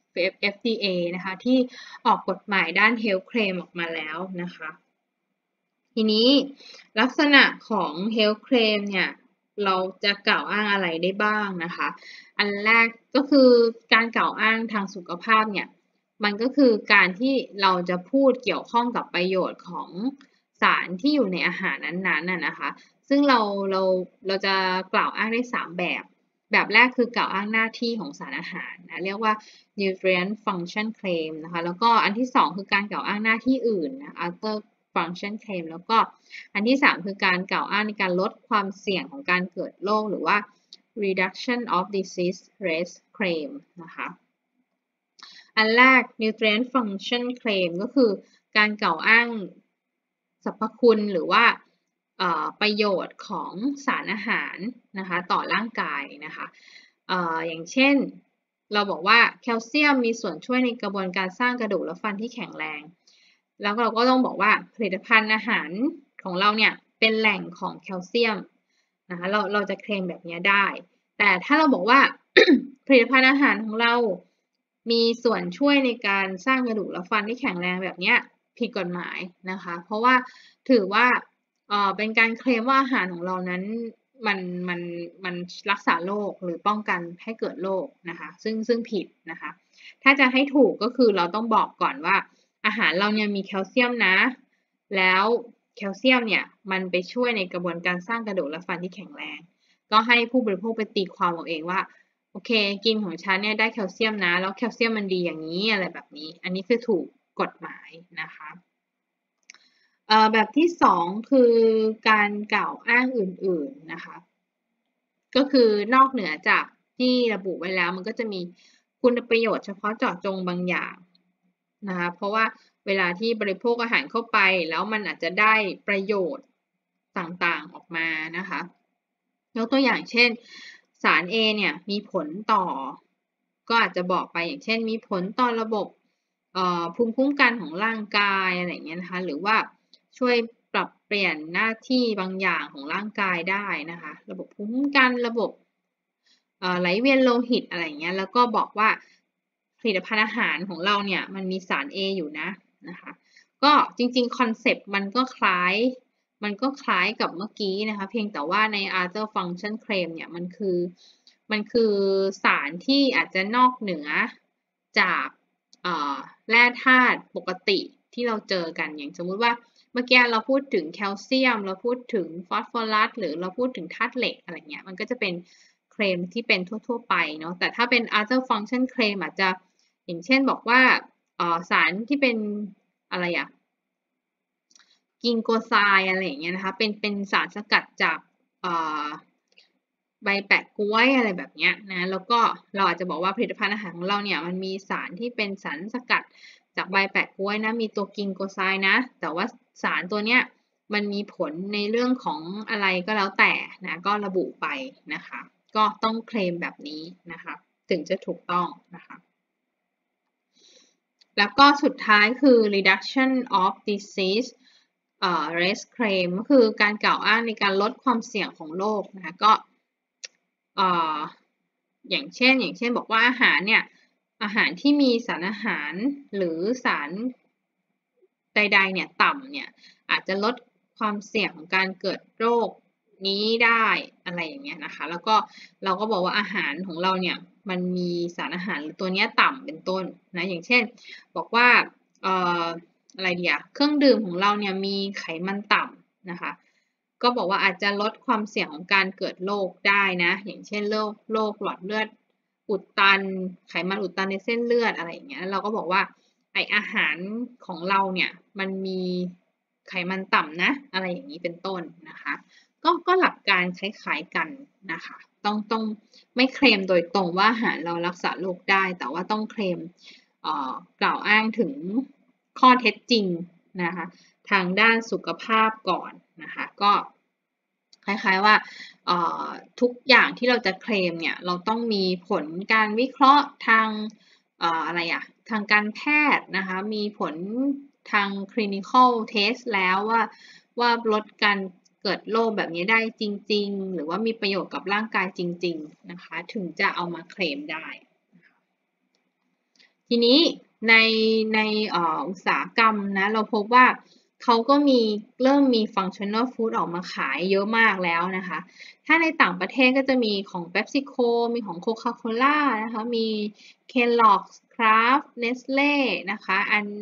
FDA นะคะที่ออกกฎหมายด้าน Health Claim ออกมาแล้วนะคะทีนี้ลักษณะของ Health Claim เนี่ยเราจะกล่าวอ้างอะไรได้บ้างนะคะอันแรกก็คือการกล่าวอ้างทางสุขภาพเนี่ยมันก็คือการที่เราจะพูดเกี่ยวข้องกับประโยชน์ของสารที่อยู่ในอาหารนั้นๆนะคะซึ่งเราจะกล่าวอ้างได้3แบบแรกคือกล่าวอ้างหน้าที่ของสารอาหารนะเรียกว่า nutrient function claim นะคะแล้วก็อันที่2คือการกล่าวอ้างหน้าที่อื่นนะ other function claim แล้วก็อันที่3คือการกล่าวอ้างในการลดความเสี่ยงของการเกิดโรคหรือว่า reduction of disease risk claim นะคะอันแรก nutrient function claim ก็คือการกล่าวอ้างสรรพคุณหรือว่าประโยชน์ของสารอาหารนะคะต่อร่างกายนะคะอย่างเช่นเราบอกว่าแคลเซียมมีส่วนช่วยในกระบวนการสร้างกระดูกและฟันที่แข็งแรงแล้วเราก็ต้องบอกว่าผลิตภัณฑ์อาหารของเราเนี่ยเป็นแหล่งของแคลเซียมนะคะเราจะเคลมแบบนี้ได้แต่ถ้าเราบอกว่า ผลิตภัณฑ์อาหารของเรามีส่วนช่วยในการสร้างกระดูกและฟันที่แข็งแรงแบบนี้ผิดกฎหมายนะคะเพราะว่าถือว่าเป็นการเคลมว่าอาหารของเรานั้นมันรักษาโรคหรือป้องกันให้เกิดโรคนะคะซึ่งผิดนะคะถ้าจะให้ถูกก็คือเราต้องบอกก่อนว่าอาหารเราเนี่ยมีแคลเซียมนะแล้วแคลเซียมเนี่ยมันไปช่วยในกระบวนการสร้างกระดูกและฟันที่แข็งแรงก็ให้ผู้บริโภคไปตีความเอาเองว่าโอเคกินของฉันเนี่ยได้แคลเซียมนะแล้วแคลเซียมมันดีอย่างนี้อะไรแบบนี้อันนี้คือถูกกฎหมายนะคะแบบที่2คือการกล่าวอ้างอื่นๆนะคะก็คือนอกเหนือจากที่ระบุไว้แล้วมันก็จะมีคุณประโยชน์เฉพาะเจาะจงบางอย่างนะคะเพราะว่าเวลาที่บริโภคอาหารเข้าไปแล้วมันอาจจะได้ประโยชน์ต่างๆออกมานะคะยกตัวอย่างเช่นสาร A เนี่ยมีผลต่อก็อาจจะบอกไปอย่างเช่นมีผลต่อระบบภูมิคุ้มกันของร่างกายอะไรอย่างเงี้ยนะคะหรือว่าช่วยปรับเปลี่ยนหน้าที่บางอย่างของร่างกายได้นะคะระบบภูมิคุ้มกันระบบไหลเวียนโลหิตอะไรอย่างเงี้ยแล้วก็บอกว่าผลิตภัณฑ์อาหารของเราเนี่ยมันมีสาร A อยู่นะคะก็จริงๆคอนเซปต์มันก็คล้ายกับเมื่อกี้นะคะเพียงแต่ว่าใน other function claim เนี่ยมันคือสารที่อาจจะนอกเหนือจากแร่ธาตุปกติที่เราเจอกันอย่างสมมุติว่าเมื่อกี้เราพูดถึงแคลเซียมเราพูดถึงฟอสฟอรัสหรือเราพูดถึงธาตุเหล็กอะไรเงี้ยมันก็จะเป็นเคลมที่เป็นทั่วๆไปเนาะแต่ถ้าเป็น other function claim อาจจะอย่างเช่นบอกว่าสารที่เป็นอะไรอะกิงโกไซอะไรอย่างเงี้ยนะคะเป็นสารสกัดจากใบแปะก๊วยอะไรแบบเนี้ยนะแล้วก็เราอาจจะบอกว่าผลิตภัณฑ์อาหารของเราเนี่ยมันมีสารที่เป็นสารสกัดจากใบแปะก๊วยนะมีตัวกิงโกไซนะแต่ว่าสารตัวเนี้ยมันมีผลในเรื่องของอะไรก็แล้วแต่นะก็ระบุไปนะคะก็ต้องเคลมแบบนี้นะคะถึงจะถูกต้องนะคะแล้วก็สุดท้ายคือ reduction of disease risk claim ก็คือการกล่าวอ้างในการลดความเสี่ยงของโรคนะคะก็อย่างเช่นบอกว่าอาหารที่มีสารอาหารหรือสารใดๆเนี่ยต่ำเนี่ยอาจจะลดความเสี่ยงของการเกิดโรคนี้ได้อะไรอย่างเงี้ยนะคะแล้วก็เราก็บอกว่าอาหารของเราเนี่ยมันมีสารอาหารหรือตัวนี้ต่ำเป็นต้นนะอย่างเช่นบอกว่าอะไรดีอะเครื่องดื่มของเราเนี่ยมีไขมันต่ำนะคะก็บอกว่าอาจจะลดความเสี่ยงของการเกิดโรคได้นะอย่างเช่นโรคหลอดเลือดอุดตันไขมันอุดตันในเส้นเลือดอะไรอย่างเงี้ยเราก็บอกว่าไออาหารของเราเนี่ยมันมีไขมันต่ำนะอะไรอย่างนี้เป็นต้นนะคะก็หลักการคล้ายๆกันนะคะต้องไม่เคลมโดยตรงว่าอาหารเรารักษาโรคได้แต่ว่าต้องเคลมกล่าวอ้างถึงข้อเท็จจริงนะคะทางด้านสุขภาพก่อนนะคะก็คล้ายๆว่าทุกอย่างที่เราจะเคลมเนี่ยเราต้องมีผลการวิเคราะห์ทางอะไรอะทางการแพทย์นะคะมีผลทาง clinical test แล้วว่าลดการเกิดโรคแบบนี้ได้จริงๆหรือว่ามีประโยชน์กับร่างกายจริงๆนะคะถึงจะเอามาเคลมได้ทีนี้ในอุตสาหกรรมนะเราพบว่าเขาก็เริ่มมี functional food ออกมาขายเยอะมากแล้วนะคะถ้าในต่างประเทศก็จะมีของ PepsiCo มีของ Coca-Cola นะคะมี Kellogg's Kraft Nestle นะคะ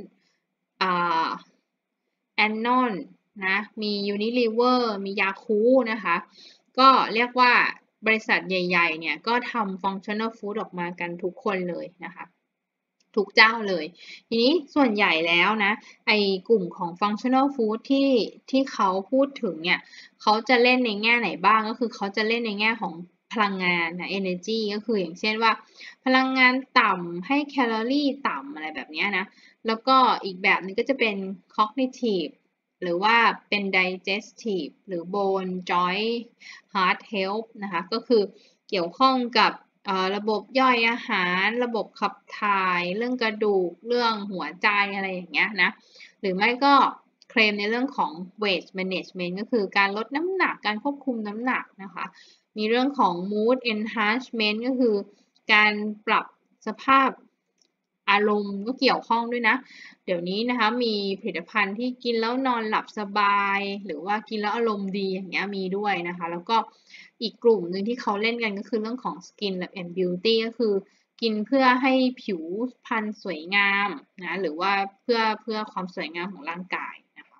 Danone นะมี Unilever มี Yakult นะคะก็เรียกว่าบริษัทใหญ่ๆเนี่ยก็ทำ functional food ออกมากันทุกคนเลยนะคะทุกเจ้าเลยทีนี้ส่วนใหญ่แล้วนะไอ้กลุ่มของ functional food ที่เขาพูดถึงเนี่ยเขาจะเล่นในแง่ไหนบ้างก็คือเขาจะเล่นในแง่ของพลังงานนะ energy ก็คืออย่างเช่นว่าพลังงานต่ำให้แคลอรี่ต่ำอะไรแบบนี้นะแล้วก็อีกแบบนึงก็จะเป็น cognitive หรือว่าเป็น digestive หรือ bone joint heart health นะคะก็คือเกี่ยวข้องกับระบบย่อยอาหารระบบขับถ่ายเรื่องกระดูกเรื่องหัวใจอะไรอย่างเงี้ยนะหรือไม่ก็เคลมในเรื่องของ weight management ก็คือการลดน้ำหนักการควบคุมน้ำหนักนะคะมีเรื่องของ mood enhancement ก็คือการปรับสภาพอารมณ์ก็เกี่ยวข้องด้วยนะเดี๋ยวนี้นะคะมีผลิตภัณฑ์ที่กินแล้วนอนหลับสบายหรือว่ากินแล้วอารมณ์ดีอย่างเงี้ยมีด้วยนะคะแล้วก็อีกกลุ่มหนึ่งที่เขาเล่นกันก็คือเรื่องของ Skin Lab and Beauty ก็คือกินเพื่อให้ผิวพรรณสวยงามนะหรือว่าเพื่อความสวยงามของร่างกายนะคะ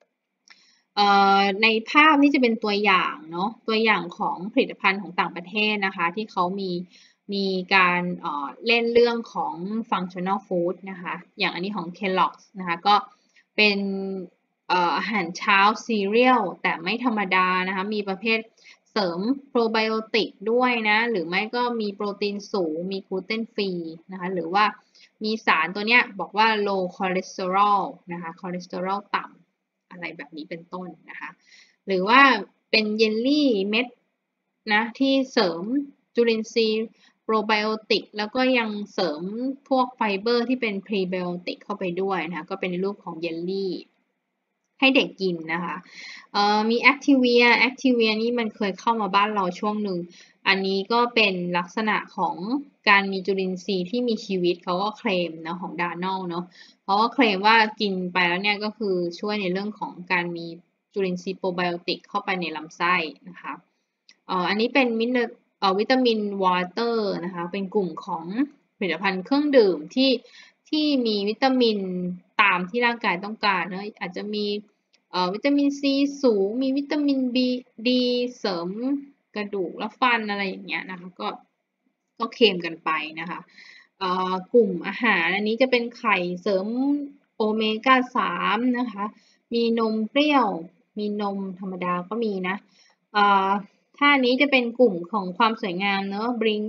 ในภาพนี้จะเป็นตัวอย่างเนาะตัวอย่างของผลิตภัณฑ์ของต่างประเทศนะคะที่เขามีการเล่นเรื่องของ functional food นะคะอย่างอันนี้ของ Kellogg's นะคะก็เป็นอาหารเช้าซีเรียลแต่ไม่ธรรมดานะคะมีประเภทเสริมโปรไบโอติกด้วยนะหรือไม่ก็มีโปรตีนสูงมีกลูเตนฟรีนะคะหรือว่ามีสารตัวเนี้ยบอกว่า low cholesterol นะคะคอเลสเตอรอลต่ำอะไรแบบนี้เป็นต้นนะคะหรือว่าเป็นเยลลี่เม็ดนะที่เสริมจุลินทรีย์โปรไบโอติกแล้วก็ยังเสริมพวกไฟเบอร์ที่เป็นพรีไบโอติกเข้าไปด้วยนะคะก็เป็นในรูปของเยลลี่ให้เด็กกินนะคะมีแอคทิเวียนี่มันเคยเข้ามาบ้านเราช่วงหนึ่งอันนี้ก็เป็นลักษณะของการมีจุลินทรีย์ที่มีชีวิตเขาก็เคลมนะของดานอลเนาะเพราะว่าเคลมว่ากินไปแล้วเนี่ยก็คือช่วยในเรื่องของการมีจุลินทรีย์โปรไบโอติกเข้าไปในลำไส้นะคะอันนี้เป็นวิตามินวอเตอร์นะคะเป็นกลุ่มของผลิตภัณฑ์เครื่องดื่มที่มีวิตามินตามที่ร่างกายต้องการเนอะอาจจะมีวิตามินซีสูงมีวิตามินดีเสริมกระดูกและฟันอะไรอย่างเงี้ยนะคะก็เคลมกันไปนะคะกลุ่มอาหารอันนี้จะเป็นไข่เสริมโอเมก้า3นะคะมีนมเปรี้ยวมีนมธรรมดาก็มีนะถ้านี้จะเป็นกลุ่มของความสวยงามเนอะ Bring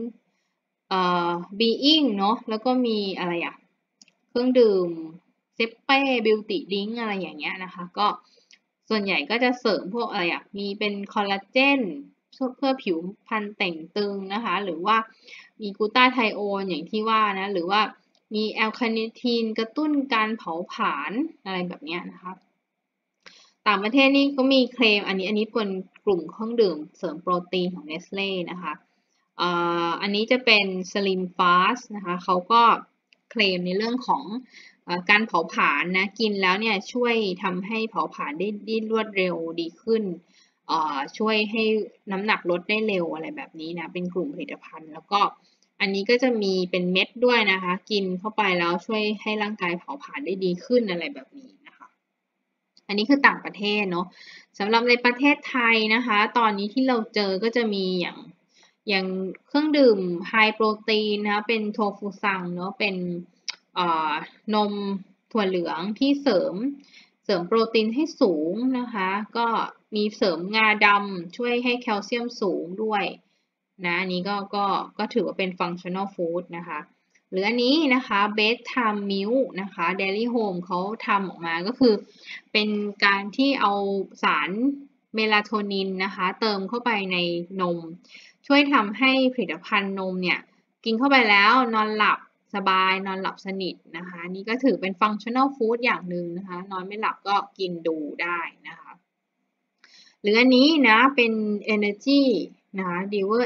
Being เนอะแล้วก็มีอะไรอะเครื่องดื่มเซเป้บิวตี้ดิงอะไรอย่างเงี้ยนะคะก็ส่วนใหญ่ก็จะเสริมพวกอะไรอะมีเป็นคอลลาเจนเพื่อผิวพรรณแต่งตึงนะคะหรือว่ามีกลูตาไทโอนอย่างที่ว่านะหรือว่ามีแอลคาเนทีนกระตุ้นการเผาผลาญอะไรแบบนี้นะคะต่างประเทศนี่ก็มีเคลมอันนี้เป็นกลุ่มเครื่องดื่มเสริมโปรตีนของ Nestle นะคะอันนี้จะเป็น Slim Fast นะคะเขาก็เคลมในเรื่องของการเผาผลาญนะกินแล้วเนี่ยช่วยทำให้เผาผลาญได้รวดเร็วดีขึ้นช่วยให้น้ำหนักลดได้เร็วอะไรแบบนี้นะเป็นกลุ่มผลิตภัณฑ์แล้วก็อันนี้ก็จะมีเป็นเม็ดด้วยนะคะกินเข้าไปแล้วช่วยให้ร่างกายเผาผลาญได้ดีขึ้นอะไรแบบนี้นะคะอันนี้คือต่างประเทศเนาะสำหรับในประเทศไทยนะคะตอนนี้ที่เราเจอก็จะมีอย่างเครื่องดื่มไฮโปรตีนนะคะเป็นโทฟูซังเนาะเป็นนมถั่วเหลืองที่เสริมโปรตีนให้สูงนะคะก็มีเสริมงาดำช่วยให้แคลเซียมสูงด้วยนะอันนี้ก็ถือว่าเป็น functional food นะคะหรืออันนี้นะคะ bedtime milk นะคะ Dairy Home เขาทำออกมาก็คือเป็นการที่เอาสารเมลาโทนินนะคะเติมเข้าไปในนมช่วยทำให้ผลิตภัณฑ์นมเนี่ยกินเข้าไปแล้วนอนหลับสบายนอนหลับสนิทนะคะนี่ก็ถือเป็น functional food อย่างหนึ่งนะคะนอนไม่หลับก็กินดูได้นะคะหรืออันนี้นะเป็น energy นะคะ Diver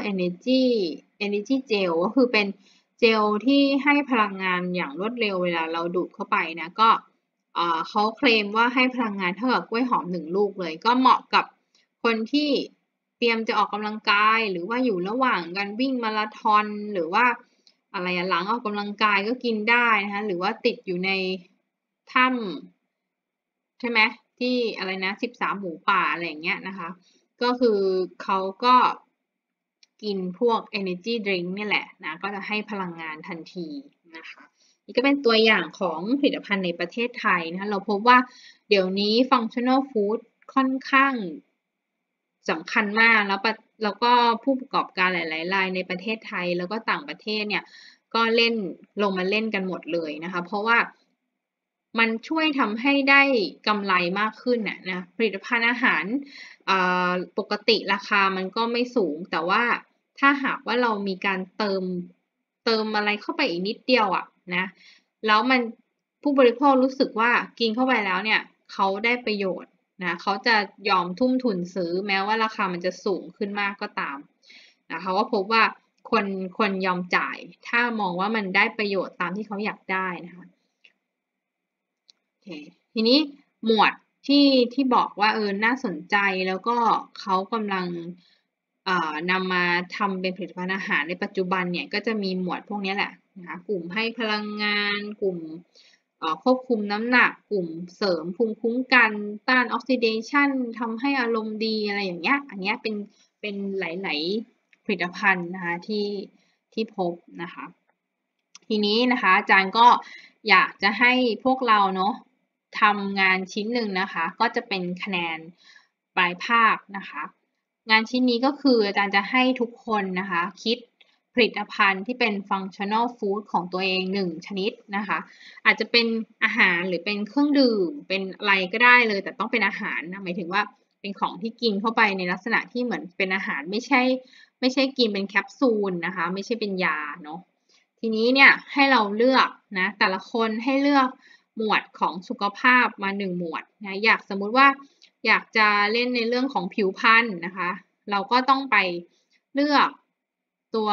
energy gel ก็คือเป็นเจลที่ให้พลังงานอย่างรวดเร็วเวลาเราดูดเข้าไปนะก็เขาเคลมว่าให้พลังงานเท่ากับกล้วยหอม1ลูกเลยก็เหมาะกับคนที่เตรียมจะออกกำลังกายหรือว่าอยู่ระหว่างการวิ่งมาราธอนหรือว่าอะไรหลังออกกำลังกายก็กินได้นะคะหรือว่าติดอยู่ในถ้ำใช่ไหมที่อะไรนะ13หมูป่าอะไรอย่างเงี้ยนะคะก็คือเขาก็กินพวก energy drink เนี่ยแหละนะก็จะให้พลังงานทันทีนะคะนี่ก็เป็นตัวอย่างของผลิตภัณฑ์ในประเทศไทยนะคะเราพบว่าเดี๋ยวนี้ functional food ค่อนข้างสำคัญมากแล้วก็ผู้ประกอบการหลายๆรายในประเทศไทยแล้วก็ต่างประเทศเนี่ยก็ลงมาเล่นกันหมดเลยนะคะเพราะว่ามันช่วยทำให้ได้กำไรมากขึ้นนะผลิตภัณฑ์อาหารปกติราคามันก็ไม่สูงแต่ว่าถ้าหากว่าเรามีการเติมอะไรเข้าไปอีกนิดเดียวนะแล้วผู้บริโภครู้สึกว่ากินเข้าไปแล้วเนี่ยเขาได้ประโยชน์นะเขาจะยอมทุ่มทุนซื้อแม้ว่าราคามันจะสูงขึ้นมากก็ตามนะเขาก็พบว่าคนยอมจ่ายถ้ามองว่ามันได้ประโยชน์ตามที่เขาอยากได้นะคะโอเคทีนี้หมวดที่บอกว่าน่าสนใจแล้วก็เขากำลังนำมาทำเป็นผลิตภัณฑ์อาหารในปัจจุบันเนี่ยก็จะมีหมวดพวกนี้แหละนะคะกลุ่มให้พลังงานกลุ่มควบคุมน้ำหนักกลุ่มเสริมภูมิคุ้มกันต้านออกซิเดชันทำให้อารมณ์ดีอะไรอย่างเงี้ยอันนี้เป็นหลายๆผลิตภัณฑ์นะคะที่พบนะคะทีนี้นะคะอาจารย์ก็อยากจะให้พวกเราเนาะทำงานชิ้นหนึ่งนะคะก็จะเป็นคะแนนปลายภาคนะคะงานชิ้นนี้ก็คืออาจารย์จะให้ทุกคนนะคะคิดผลิตภัณฑ์ที่เป็น functional food ของตัวเอง1ชนิดนะคะอาจจะเป็นอาหารหรือเป็นเครื่องดื่มเป็นอะไรก็ได้เลยแต่ต้องเป็นอาหารนะหมายถึงว่าเป็นของที่กินเข้าไปในลักษณะที่เหมือนเป็นอาหารไม่ใช่กินเป็นแคปซูลนะคะไม่ใช่เป็นยาเนาะทีนี้เนี่ยให้เราเลือกนะแต่ละคนให้เลือกหมวดของสุขภาพมา1หมวดนะสมมุติว่าอยากจะเล่นในเรื่องของผิวพรรณนะคะเราก็ต้องไปเลือกตัว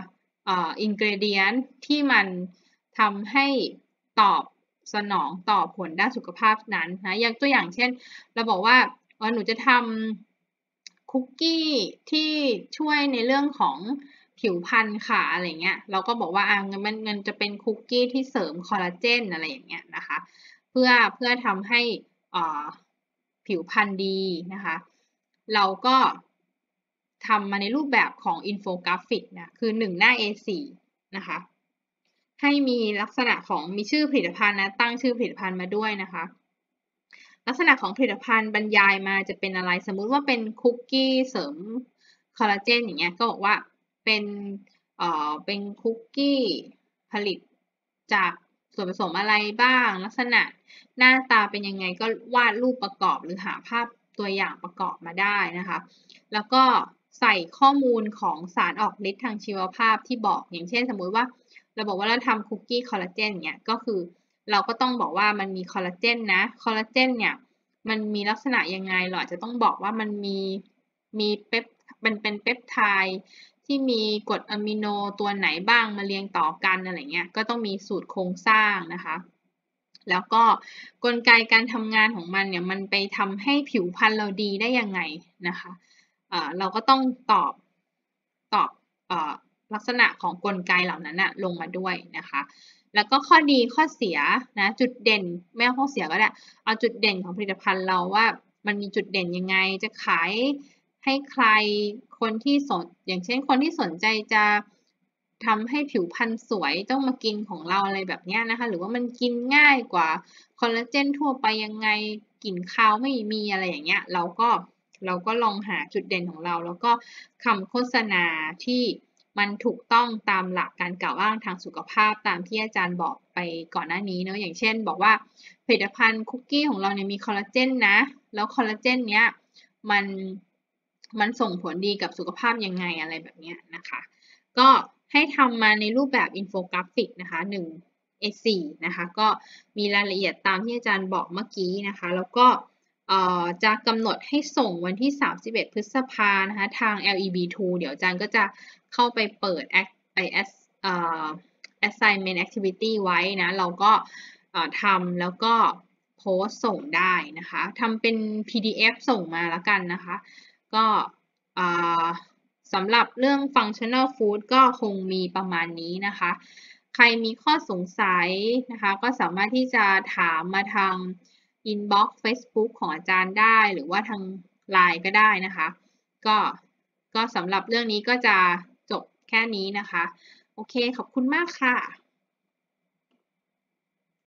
ingredient ที่มันทำให้ตอบสนองต่อผลด้านสุขภาพนั้นนะอย่างตัวอย่างเช่นเราบอกว่าหนูจะทำคุกกี้ที่ช่วยในเรื่องของผิวพรรณค่ะอะไรเงี้ยเราก็บอกว่างั้นจะเป็นคุกกี้ที่เสริมคอลลาเจนอะไรอย่างเงี้ยนะคะเพื่อทำให้ผิวพรรณดีนะคะเราก็ทำมาในรูปแบบของอินโฟกราฟิกนะคือ1หน้า A4 นะคะให้มีลักษณะของมีชื่อผลิตภัณฑ์นะตั้งชื่อผลิตภัณฑ์มาด้วยนะคะลักษณะของผลิตภัณฑ์บรรยายมาจะเป็นอะไรสมมุติว่าเป็นคุกกี้เสริมคอลลาเจนอย่างเงี้ยก็บอกว่าเป็นคุกกี้ผลิตจากส่วนผสมอะไรบ้างลักษณะหน้าตาเป็นยังไงก็วาดรูปประกอบหรือหาภาพตัวอย่างประกอบมาได้นะคะแล้วก็ใส่ข้อมูลของสารออกฤทธิ์ทางชีวภาพที่บอกอย่างเช่นสมมุติว่าเราบอกว่าเราทำคุกกี้คอลลาเจนเนี่ยก็คือเราก็ต้องบอกว่ามันมีคอลลาเจนนะคอลลาเจนเนี่ยมันมีลักษณะยังไงเราอาจจะต้องบอกว่ามันมีมันเป็นเปปไทด์ที่มีกรดอะมิโนตัวไหนบ้างมาเรียงต่อกันอะไรเงี้ยก็ต้องมีสูตรโครงสร้างนะคะแล้วก็กลไกการทำงานของมันเนี่ยมันไปทำให้ผิวพรรณเราดีได้ยังไงนะคะเราก็ต้องตอบลักษณะของกลไกเหล่านั้นลงมาด้วยนะคะแล้วก็ข้อดีข้อเสียนะจุดเด่นไม่เอาข้อเสียก็ได้เอาจุดเด่นของผลิตภัณฑ์เราว่ามันมีจุดเด่นยังไงจะขายให้ใครคนที่อย่างเช่นคนที่สนใจจะทำให้ผิวพรรณสวยต้องมากินของเราอะไรแบบนี้นะคะหรือว่ามันกินง่ายกว่าคอลลาเจนทั่วไปยังไงกลิ่นคาวไม่มีอะไรอย่างเงี้ยเราก็ลองหาจุดเด่นของเราแล้วก็คำโฆษณาที่มันถูกต้องตามหลักการกล่าวอ้างทางสุขภาพตามที่อาจารย์บอกไปก่อนหน้านี้เนาะอย่างเช่นบอกว่าผลิตภัณฑ์คุกกี้ของเราเนี่ยมีคอลลาเจนนะแล้วคอลลาเจนเนี้ยมันส่งผลดีกับสุขภาพยังไงอะไรแบบนี้นะคะก็ให้ทำมาในรูปแบบอินโฟกราฟิกนะคะ1 A4 นะคะก็มีรายละเอียดตามที่อาจารย์บอกเมื่อกี้นะคะแล้วก็จะกำหนดให้ส่งวันที่31พฤษภานะคะทาง LEB2 เดี๋ยวอาจารย์ก็จะเข้าไปเปิดassignment activity ไว้นะเราก็ทำแล้วก็โพสต์ส่งได้นะคะทำเป็น PDF ส่งมาแล้วกันนะคะก็สำหรับเรื่อง functional food ก็คงมีประมาณนี้นะคะใครมีข้อสงสัยนะคะก็สามารถที่จะถามมาทาง inbox Facebook ของอาจารย์ได้หรือว่าทาง LINE ก็ได้นะคะก็สำหรับเรื่องนี้ก็จะจบแค่นี้นะคะโอเคขอบคุณมากค่ะ